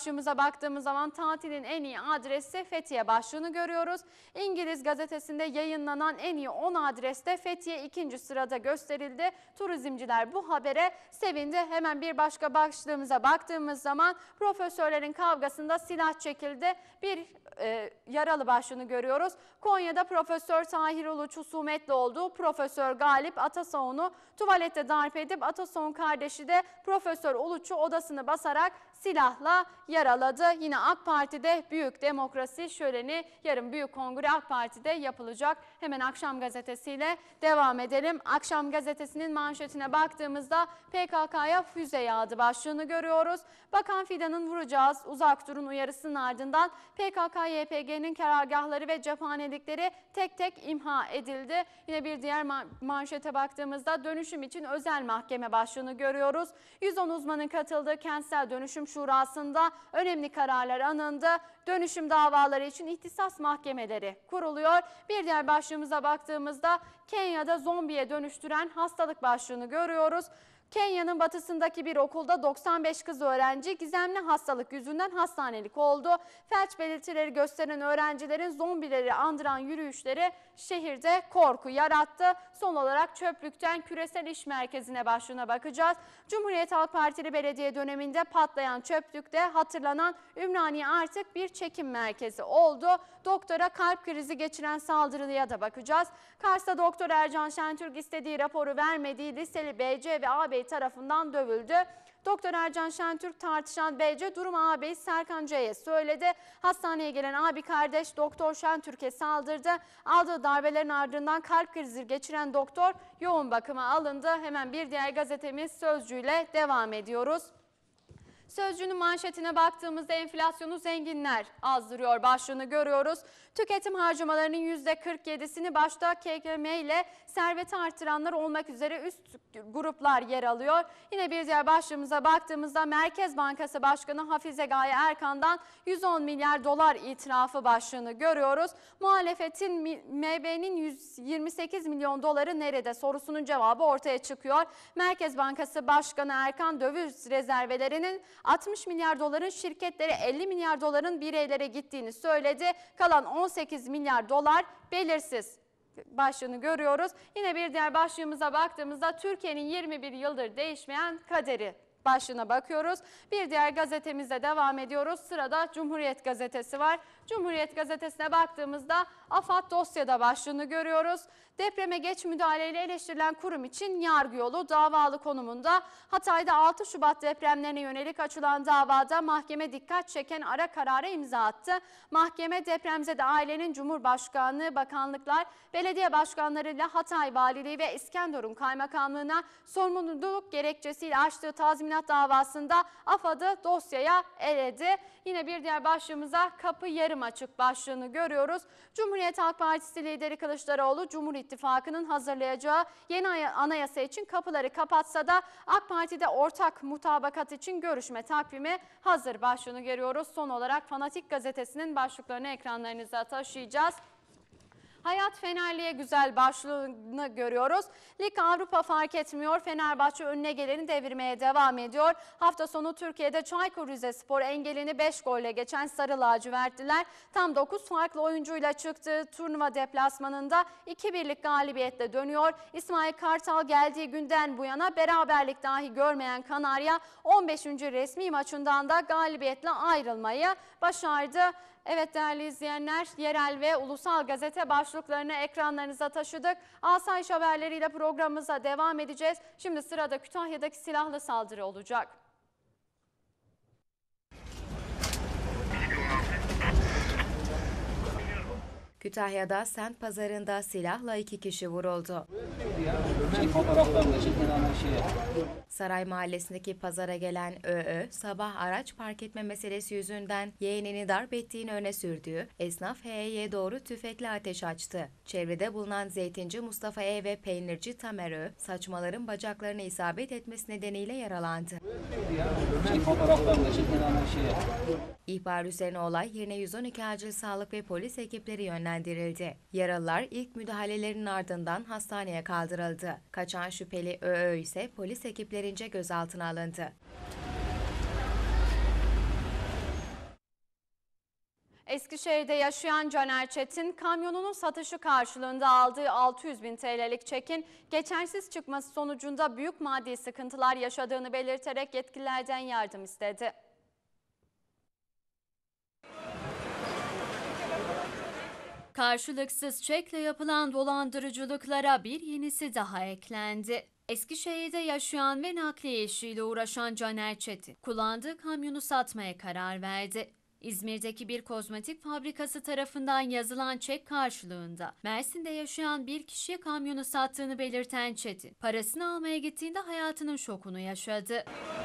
başlığımıza baktığımız zaman tatilin en iyi adresi Fethiye başlığını görüyoruz. İngiliz gazetesinde yayınlanan en iyi on adreste Fethiye ikinci sırada gösterildi. Turizmciler bu habere sevindi. Hemen bir başka başlığımıza baktığımız zaman profesörlerin kavgasında silah çekildi. Bir e, yaralı başlığını görüyoruz. Konya'da Profesör Tahir Uluç husumetli olduğu Profesör Galip Atasoğan'u tuvalette darp edip Atasoğan kardeşi de Profesör Uluç'u odasını basarak silahla yaraladı. Yine AK Parti'de büyük demokrasi şöleni yarın büyük kongre AK Parti'de yapılacak. Hemen Akşam Gazetesi'yle devam edelim. Akşam Gazetesi'nin manşetine baktığımızda P K K'ya füze yağdı başlığını görüyoruz. Bakan Fidan'ın vuracağız uzak durun uyarısının ardından P K K Y P G'nin karargahları ve cephanelikleri tek tek imha edildi. Yine bir diğer manşete baktığımızda dönüşüm için özel mahkeme başlığını görüyoruz. yüz on uzmanın katıldığı kentsel dönüşüm şurasında önemli kararlar alındı. Dönüşüm davaları için ihtisas mahkemeleri kuruluyor. Bir diğer başlığımıza baktığımızda Kenya'da zombiye dönüştüren hastalık başlığını görüyoruz. Kenya'nın batısındaki bir okulda doksan beş kız öğrenci gizemli hastalık yüzünden hastanelik oldu. Felç belirtileri gösteren öğrencilerin zombileri andıran yürüyüşleri şehirde korku yarattı. Son olarak çöplükten küresel iş merkezine başlığına bakacağız. Cumhuriyet Halk Partili belediye döneminde patlayan çöplükte hatırlanan Ümraniye artık bir çekim merkezi oldu. Doktora kalp krizi geçiren saldırıya da bakacağız. Kars'ta Doktor Ercan Şentürk istediği raporu vermediği liseli B C ve ağabey tarafından dövüldü. Doktor Ercan Şentürk tartışan B C durum ağabeyi Serkan C'ye söyledi. Hastaneye gelen abi kardeş Doktor Şentürk'e saldırdı. Aldığı darbelerin ardından kalp krizi geçiren doktor yoğun bakıma alındı. Hemen bir diğer gazetemiz Sözcü'yle devam ediyoruz. Sözcü'nün manşetine baktığımızda enflasyonu zenginler azdırıyor başlığını görüyoruz. Tüketim harcamalarının yüzde kırk yedisini başta K K M ile serveti artıranlar olmak üzere üst gruplar yer alıyor. Yine bir diğer başlığımıza baktığımızda Merkez Bankası Başkanı Hafize Gaye Erkan'dan yüz on milyar dolar itirafı başlığını görüyoruz. Muhalefetin M B'nin yüz yirmi sekiz milyon doları nerede sorusunun cevabı ortaya çıkıyor. Merkez Bankası Başkanı Erkan döviz rezervelerinin altmış milyar doların şirketlere elli milyar doların bireylere gittiğini söyledi. Kalan on sekiz milyar dolar belirsiz başlığını görüyoruz. Yine bir diğer başlığımıza baktığımızda Türkiye'nin yirmi bir yıldır değişmeyen kaderi başlığına bakıyoruz. Bir diğer gazetemizle devam ediyoruz. Sırada Cumhuriyet Gazetesi var. Cumhuriyet Gazetesi'ne baktığımızda AFAD dosyada başlığını görüyoruz. Depreme geç müdahaleyle eleştirilen kurum için yargı yolu davalı konumunda. Hatay'da altı Şubat depremlerine yönelik açılan davada mahkeme dikkat çeken ara karara imza attı. Mahkeme depremzede ailenin Cumhurbaşkanlığı, bakanlıklar, belediye başkanlarıyla Hatay Valiliği ve İskenderun Kaymakamlığı'na sorumluluk gerekçesiyle açtığı tazminat davasında AFAD'ı dosyaya eledi. Yine bir diğer başlığımıza kapı yarım açık başlığını görüyoruz. Cumhuriyet Halk Partisi lideri Kılıçdaroğlu, Cumhur İttifakı'nın hazırlayacağı yeni anayasa için kapıları kapatsa da AK Parti'de ortak mutabakat için görüşme takvimi hazır başlığını görüyoruz. Son olarak Fanatik Gazetesi'nin başlıklarını ekranlarınıza taşıyacağız. Hayat Fenerli'ye güzel başlığını görüyoruz. Lig Avrupa fark etmiyor. Fenerbahçe önüne geleni devirmeye devam ediyor. Hafta sonu Türkiye'de Çaykur Rizespor engelini beş golle geçen Sarı Lacivertliler tam dokuz farklı oyuncuyla çıktığı turnuva deplasmanında iki birlik galibiyetle dönüyor. İsmail Kartal geldiği günden bu yana beraberlik dahi görmeyen Kanarya on beşinci resmi maçından da galibiyetle ayrılmayı başardı. Evet değerli izleyenler, yerel ve ulusal gazete başlıklarını ekranlarınıza taşıdık. Asayiş haberleriyle programımıza devam edeceğiz. Şimdi sırada Kütahya'daki silahlı saldırı olacak. Kütahya'da semt pazarında silahla iki kişi vuruldu. Saray Mahallesi'ndeki pazara gelen ÖÖ, sabah araç park etme meselesi yüzünden yeğenini darp ettiğini öne sürdüğü esnaf H E'ye doğru tüfekle ateş açtı. Çevrede bulunan zeytinci Mustafa E ve peynirci Tamer Ö, saçmaların bacaklarına isabet etmesi nedeniyle yaralandı. İhbar üzerine olay yerine yüz on iki acil sağlık ve polis ekipleri yönlendirildi. Yaralılar ilk müdahalelerin ardından hastaneye kaldırıldı. Kaçan şüpheli ÖÖ ise polis ekiplerince gözaltına alındı. Eskişehir'de yaşayan Caner Çetin, kamyonunun satışı karşılığında aldığı altı yüz bin T L'lik çekin geçersiz çıkması sonucunda büyük maddi sıkıntılar yaşadığını belirterek yetkililerden yardım istedi. Karşılıksız çekle yapılan dolandırıcılıklara bir yenisi daha eklendi. Eskişehir'de yaşayan ve nakliye işiyle uğraşan Caner Çetin, kullandığı kamyonu satmaya karar verdi. İzmir'deki bir kozmetik fabrikası tarafından yazılan çek karşılığında Mersin'de yaşayan bir kişiye kamyonu sattığını belirten Çetin, parasını almaya gittiğinde hayatının şokunu yaşadı.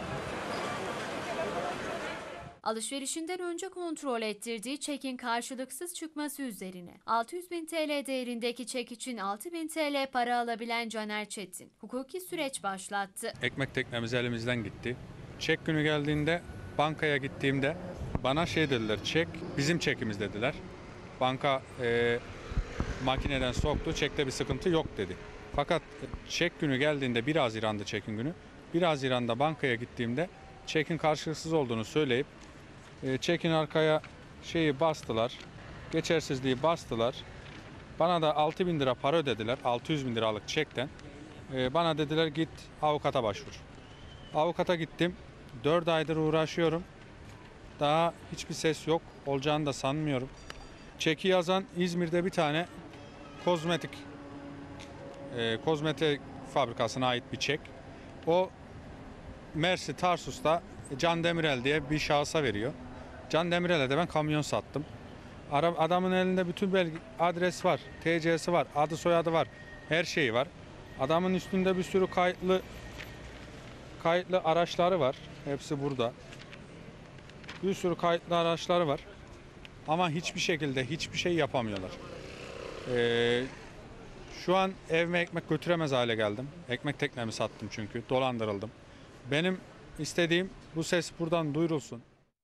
Alışverişinden önce kontrol ettirdiği çekin karşılıksız çıkması üzerine altı yüz bin T L değerindeki çek için altı bin T L para alabilen Caner Çetin, hukuki süreç başlattı. Ekmek teknemiz elimizden gitti. Çek günü geldiğinde bankaya gittiğimde bana şey dediler, çek bizim çekimiz dediler. Banka e, makineden soktu, çekte bir sıkıntı yok dedi. Fakat çek günü geldiğinde bir Haziran'da çekin günü. bir Haziran'da bankaya gittiğimde çekin karşılıksız olduğunu söyleyip e, çekin arkaya şeyi bastılar, geçersizliği bastılar. Bana da altı bin lira para ödediler, altı yüz bin liralık çekten. E, bana dediler git avukata başvur. Avukata gittim, dört aydır uğraşıyorum. Daha hiçbir ses yok. Olacağını da sanmıyorum. Çeki yazan İzmir'de bir tane kozmetik e, kozmetik fabrikasına ait bir çek. O Mersi Tarsus'ta Can Demirel diye bir şahısa veriyor. Can Demirel'e de ben kamyon sattım. Adamın elinde bütün belge, adres var, T C'si var, adı soyadı var, her şeyi var. Adamın üstünde bir sürü kayıtlı kayıtlı araçları var. Hepsi burada. Bir sürü kayıtlı araçları var. Ama hiçbir şekilde hiçbir şey yapamıyorlar. Ee, şu an evime ekmek götüremez hale geldim. Ekmek teknemi sattım çünkü. Dolandırıldım. Benim istediğim bu ses buradan duyurulsun.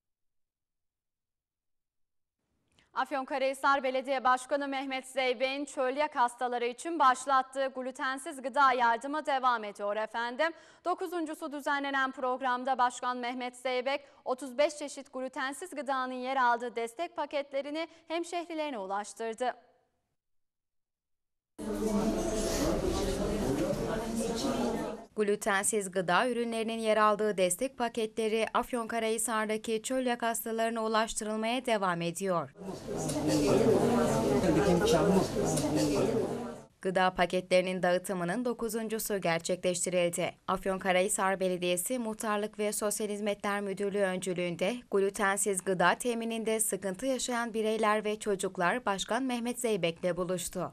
Afyonkarahisar Belediye Başkanı Mehmet Zeybek'in çölyak hastaları için başlattığı glutensiz gıda yardımı devam ediyor efendim. dokuzuncusu düzenlenen programda Başkan Mehmet Zeybek otuz beş çeşit glutensiz gıdanın yer aldığı destek paketlerini hemşehrilerine ulaştırdı. Glutensiz gıda ürünlerinin yer aldığı destek paketleri Afyonkarahisar'daki çölyak hastalarına ulaştırılmaya devam ediyor. Gıda paketlerinin dağıtımının dokuzuncusu gerçekleştirildi. Afyonkarahisar Belediyesi Muhtarlık ve Sosyal Hizmetler Müdürlüğü öncülüğünde glutensiz gıda temininde sıkıntı yaşayan bireyler ve çocuklar Başkan Mehmet Zeybek'le buluştu.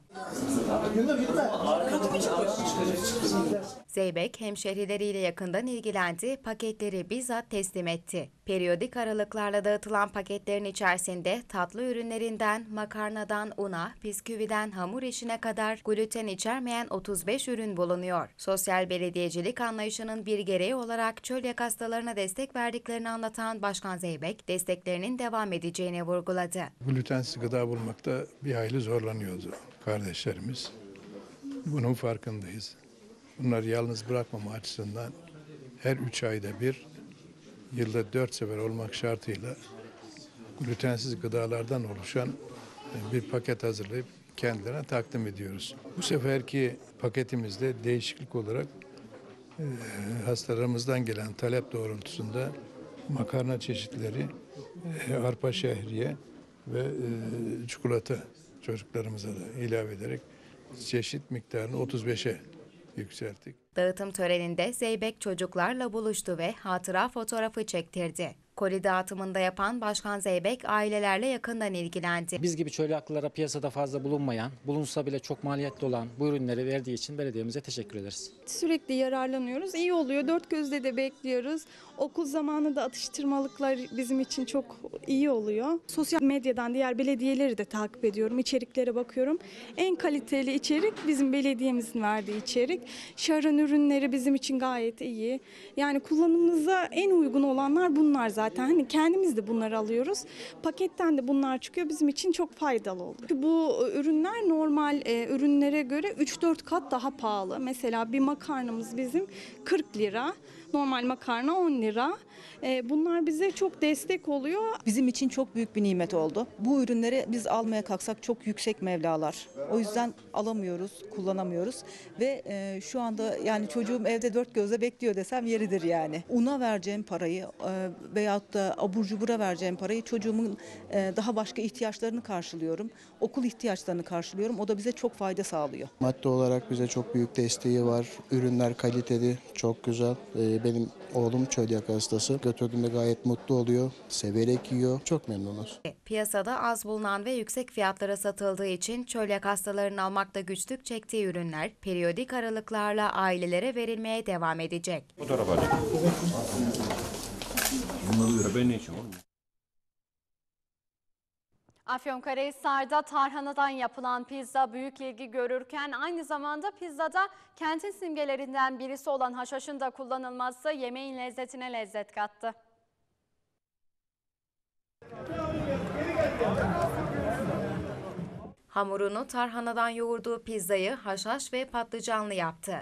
Zeybek hemşehrileriyle yakından ilgilendi, paketleri bizzat teslim etti. Periyodik aralıklarla dağıtılan paketlerin içerisinde tatlı ürünlerinden makarnadan una, bisküviden hamur işine kadar gluten içermeyen otuz beş ürün bulunuyor. Sosyal belediyecilik anlayışının bir gereği olarak çölyak hastalarına destek verdiklerini anlatan Başkan Zeybek, desteklerinin devam edeceğini vurguladı. Glutensiz gıda bulmakta bir hayli zorlanıyordu kardeşlerimiz. Bunun farkındayız. Bunları yalnız bırakmama açısından her üç ayda bir, yılda dört sefer olmak şartıyla glutensiz gıdalardan oluşan bir paket hazırlayıp kendilerine takdim ediyoruz. Bu seferki paketimizde değişiklik olarak e, hastalarımızdan gelen talep doğrultusunda makarna çeşitleri, e, arpa şehriye ve e, çikolata çocuklarımıza da ilave ederek çeşit miktarını otuz beşe yükselttik. Dağıtım töreninde Zeybek çocuklarla buluştu ve hatıra fotoğrafı çektirdi. Koli dağıtımında yapan Başkan Zeybek ailelerle yakından ilgilendi. Biz gibi çölyaklılara piyasada fazla bulunmayan, bulunsa bile çok maliyetli olan bu ürünleri verdiği için belediyemize teşekkür ederiz. Sürekli yararlanıyoruz. İyi oluyor. Dört gözle de bekliyoruz. Okul zamanı da atıştırmalıklar bizim için çok iyi oluyor. Sosyal medyadan diğer belediyeleri de takip ediyorum. İçeriklere bakıyorum. En kaliteli içerik bizim belediyemizin verdiği içerik. Şarın ürünleri bizim için gayet iyi. Yani kullanımımıza en uygun olanlar bunlar zaten. zaten. Hani kendimiz de bunları alıyoruz. Paketten de bunlar çıkıyor. Bizim için çok faydalı oldu. Bu ürünler normal e, ürünlere göre üç dört kat daha pahalı. Mesela bir makarnamız bizim kırk lira. Normal makarna on lira. E, bunlar bize çok destek oluyor. Bizim için çok büyük bir nimet oldu. Bu ürünleri biz almaya kalksak çok yüksek mevlalar. O yüzden alamıyoruz, kullanamıyoruz ve e, şu anda yani çocuğum evde dört gözle bekliyor desem yeridir yani. Una vereceğim parayı e, veyahut da abur cubura vereceğim parayı çocuğumun e, daha başka ihtiyaçlarını karşılıyorum. Okul ihtiyaçlarını karşılıyorum. O da bize çok fayda sağlıyor. Madde olarak bize çok büyük desteği var. Ürünler kaliteli, çok güzel. E, benim oğlum çölyak hastası. Götürdüğümde gayet mutlu oluyor. Severek yiyor. Çok memnunuz. Piyasada az bulunan ve yüksek fiyatlara satıldığı için çölyak hastalarının almakta güçlük çektiği ürünler periyodik aralıklarla ailelere verilmeye devam edecek. Fotoğraf alacak. Bunları ben ne için oğlum? Afyonkarahisar'da tarhanadan yapılan pizza büyük ilgi görürken aynı zamanda pizzada kentin simgelerinden birisi olan haşhaşın da kullanılması yemeğin lezzetine lezzet kattı. Hamurunu tarhanadan yoğurduğu pizzayı haşhaş ve patlıcanlı yaptı.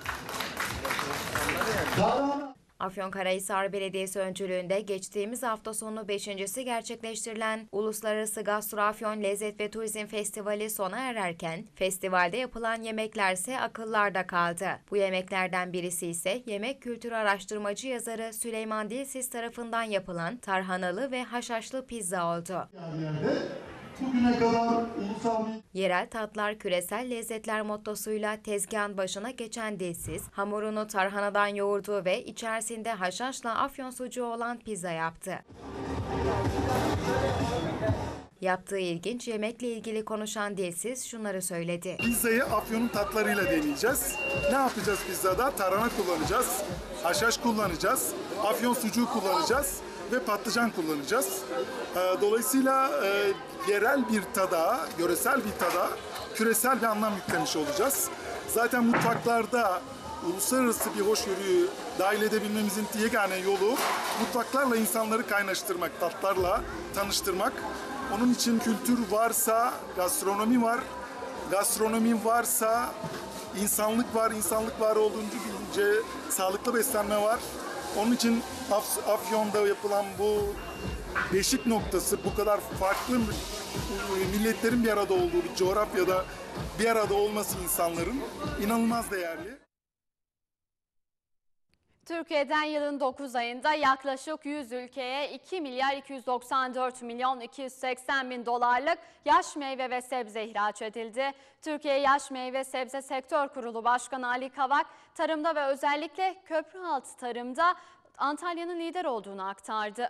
Afyonkarahisar Belediyesi öncülüğünde geçtiğimiz hafta sonu beşincisi gerçekleştirilen Uluslararası Gastro Afyon Lezzet ve Turizm Festivali sona ererken festivalde yapılan yemeklerse akıllarda kaldı. Bu yemeklerden birisi ise yemek kültürü araştırmacı yazarı Süleyman Dilsiz tarafından yapılan tarhanalı ve haşhaşlı pizza oldu. Bugüne kadar ulusal bir... Yerel tatlar küresel lezzetler mottosuyla tezgahın başına geçen Dilsiz, hamurunu tarhanadan yoğurduğu ve içerisinde haşhaşla afyon sucuğu olan pizza yaptı. Yaptığı ilginç yemekle ilgili konuşan Dilsiz şunları söyledi. Pizzayı Afyon'un tatlarıyla deneyeceğiz. Ne yapacağız pizzada? Tarhana kullanacağız, haşhaş kullanacağız, Afyon sucuğu kullanacağız ve patlıcan kullanacağız. Dolayısıyla yerel bir tada, yöresel bir tada küresel bir anlam yüklemiş olacağız. Zaten mutfaklarda uluslararası bir hoşgörüyü dahil edebilmemizin yegane yolu mutfaklarla insanları kaynaştırmak, tatlarla tanıştırmak. Onun için kültür varsa gastronomi var, gastronomi varsa insanlık var, insanlık var olduğunca sağlıklı beslenme var. Onun için Af- Afyon'da yapılan bu beşik noktası, bu kadar farklı milletlerin bir arada olduğu bir coğrafyada bir arada olması insanların inanılmaz değerli. Türkiye'den yılın dokuz ayında yaklaşık yüz ülkeye iki milyar iki yüz doksan dört milyon iki yüz seksen bin dolarlık yaş meyve ve sebze ihraç edildi. Türkiye Yaş Meyve Sebze Sektör Kurulu Başkanı Ali Kavak, tarımda ve özellikle köprüaltı tarımda Antalya'nın lider olduğunu aktardı.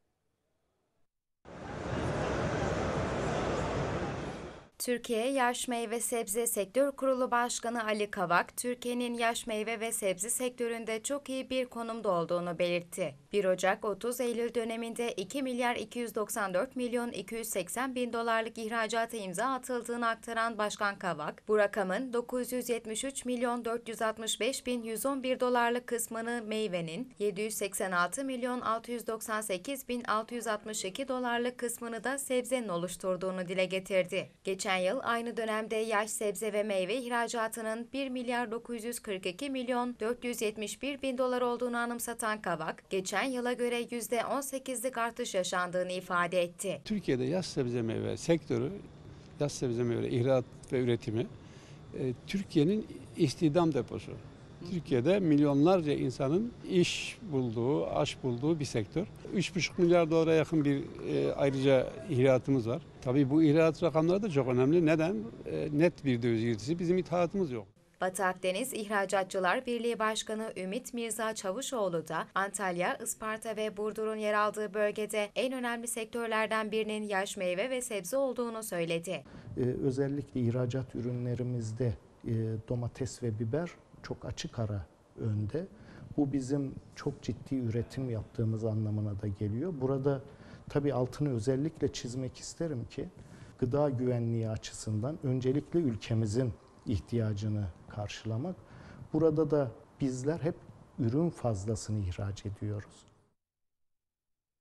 Türkiye Yaş Meyve Sebze Sektör Kurulu Başkanı Ali Kavak, Türkiye'nin yaş meyve ve sebze sektöründe çok iyi bir konumda olduğunu belirtti. bir Ocak otuz Eylül döneminde iki milyar iki yüz doksan dört milyon iki yüz seksen bin dolarlık ihracata imza atıldığını aktaran Başkan Kavak, bu rakamın dokuz yüz yetmiş üç milyon dört yüz altmış beş bin yüz on bir dolarlık kısmını meyvenin, yedi yüz seksen altı milyon altı yüz doksan sekiz bin altı yüz altmış iki dolarlık kısmını da sebzenin oluşturduğunu dile getirdi. Geçen yıl aynı dönemde yaş sebze ve meyve ihracatının bir milyar dokuz yüz kırk iki milyon dört yüz yetmiş bir bin dolar olduğunu anımsatan Kavak, geçen yıla göre yüzde on sekizlik artış yaşandığını ifade etti. Türkiye'de yaş sebze meyve sektörü, yaş sebze meyve ihracat ve üretimi e, Türkiye'nin istihdam deposu. Türkiye'de milyonlarca insanın iş bulduğu, aş bulduğu bir sektör. üç buçuk milyar dolara yakın bir e, ayrıca ihracatımız var. Tabii bu ihracat rakamları da çok önemli. Neden? E, net bir döviz girdisi, bizim ithalatımız yok. Batı Akdeniz İhracatçılar Birliği Başkanı Ümit Mirza Çavuşoğlu da Antalya, Isparta ve Burdur'un yer aldığı bölgede en önemli sektörlerden birinin yaş meyve ve sebze olduğunu söyledi. Ee, özellikle ihracat ürünlerimizde e, domates ve biber çok açık ara önde. Bu bizim çok ciddi üretim yaptığımız anlamına da geliyor. Burada tabii altını özellikle çizmek isterim ki gıda güvenliği açısından öncelikle ülkemizin ihtiyacını karşılamak. Burada da bizler hep ürün fazlasını ihraç ediyoruz.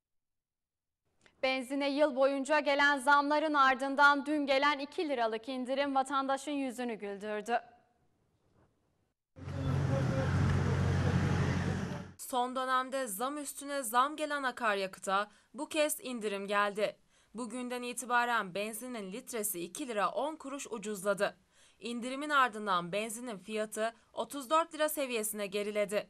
Benzine yıl boyunca gelen zamların ardından dün gelen iki liralık indirim vatandaşın yüzünü güldürdü. Son dönemde zam üstüne zam gelen akaryakıta bu kez indirim geldi. Bugünden itibaren benzinin litresi iki lira on kuruş ucuzladı. İndirimin ardından benzinin fiyatı otuz dört lira seviyesine geriledi.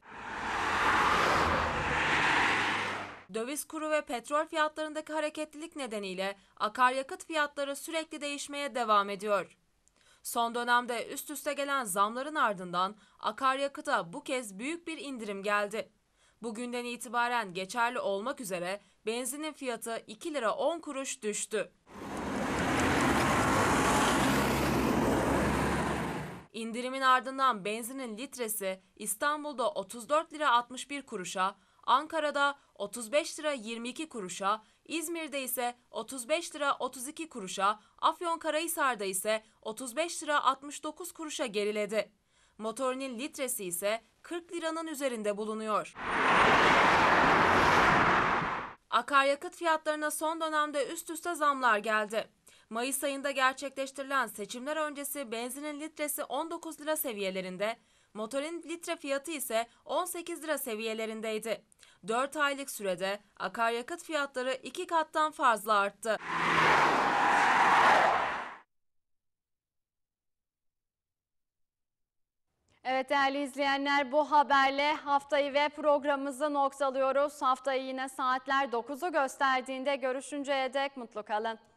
Döviz kuru ve petrol fiyatlarındaki hareketlilik nedeniyle akaryakıt fiyatları sürekli değişmeye devam ediyor. Son dönemde üst üste gelen zamların ardından akaryakıta bu kez büyük bir indirim geldi. Bugünden itibaren geçerli olmak üzere benzinin fiyatı iki lira on kuruş düştü. İndirimin ardından benzinin litresi İstanbul'da otuz dört lira altmış bir kuruşa, Ankara'da otuz beş lira yirmi iki kuruşa, İzmir'de ise otuz beş lira otuz iki kuruşa, Afyonkarahisar'da ise otuz beş lira altmış dokuz kuruşa geriledi. Motorinin litresi ise kırk liranın üzerinde bulunuyor. Akaryakıt fiyatlarına son dönemde üst üste zamlar geldi. Mayıs ayında gerçekleştirilen seçimler öncesi benzinin litresi on dokuz lira seviyelerinde, motorin litre fiyatı ise on sekiz lira seviyelerindeydi. dört aylık sürede akaryakıt fiyatları iki kattan fazla arttı. Evet değerli izleyenler, bu haberle haftayı ve programımızı noktalıyoruz. Haftayı yine saatler dokuzu gösterdiğinde görüşünceye dek mutlu kalın.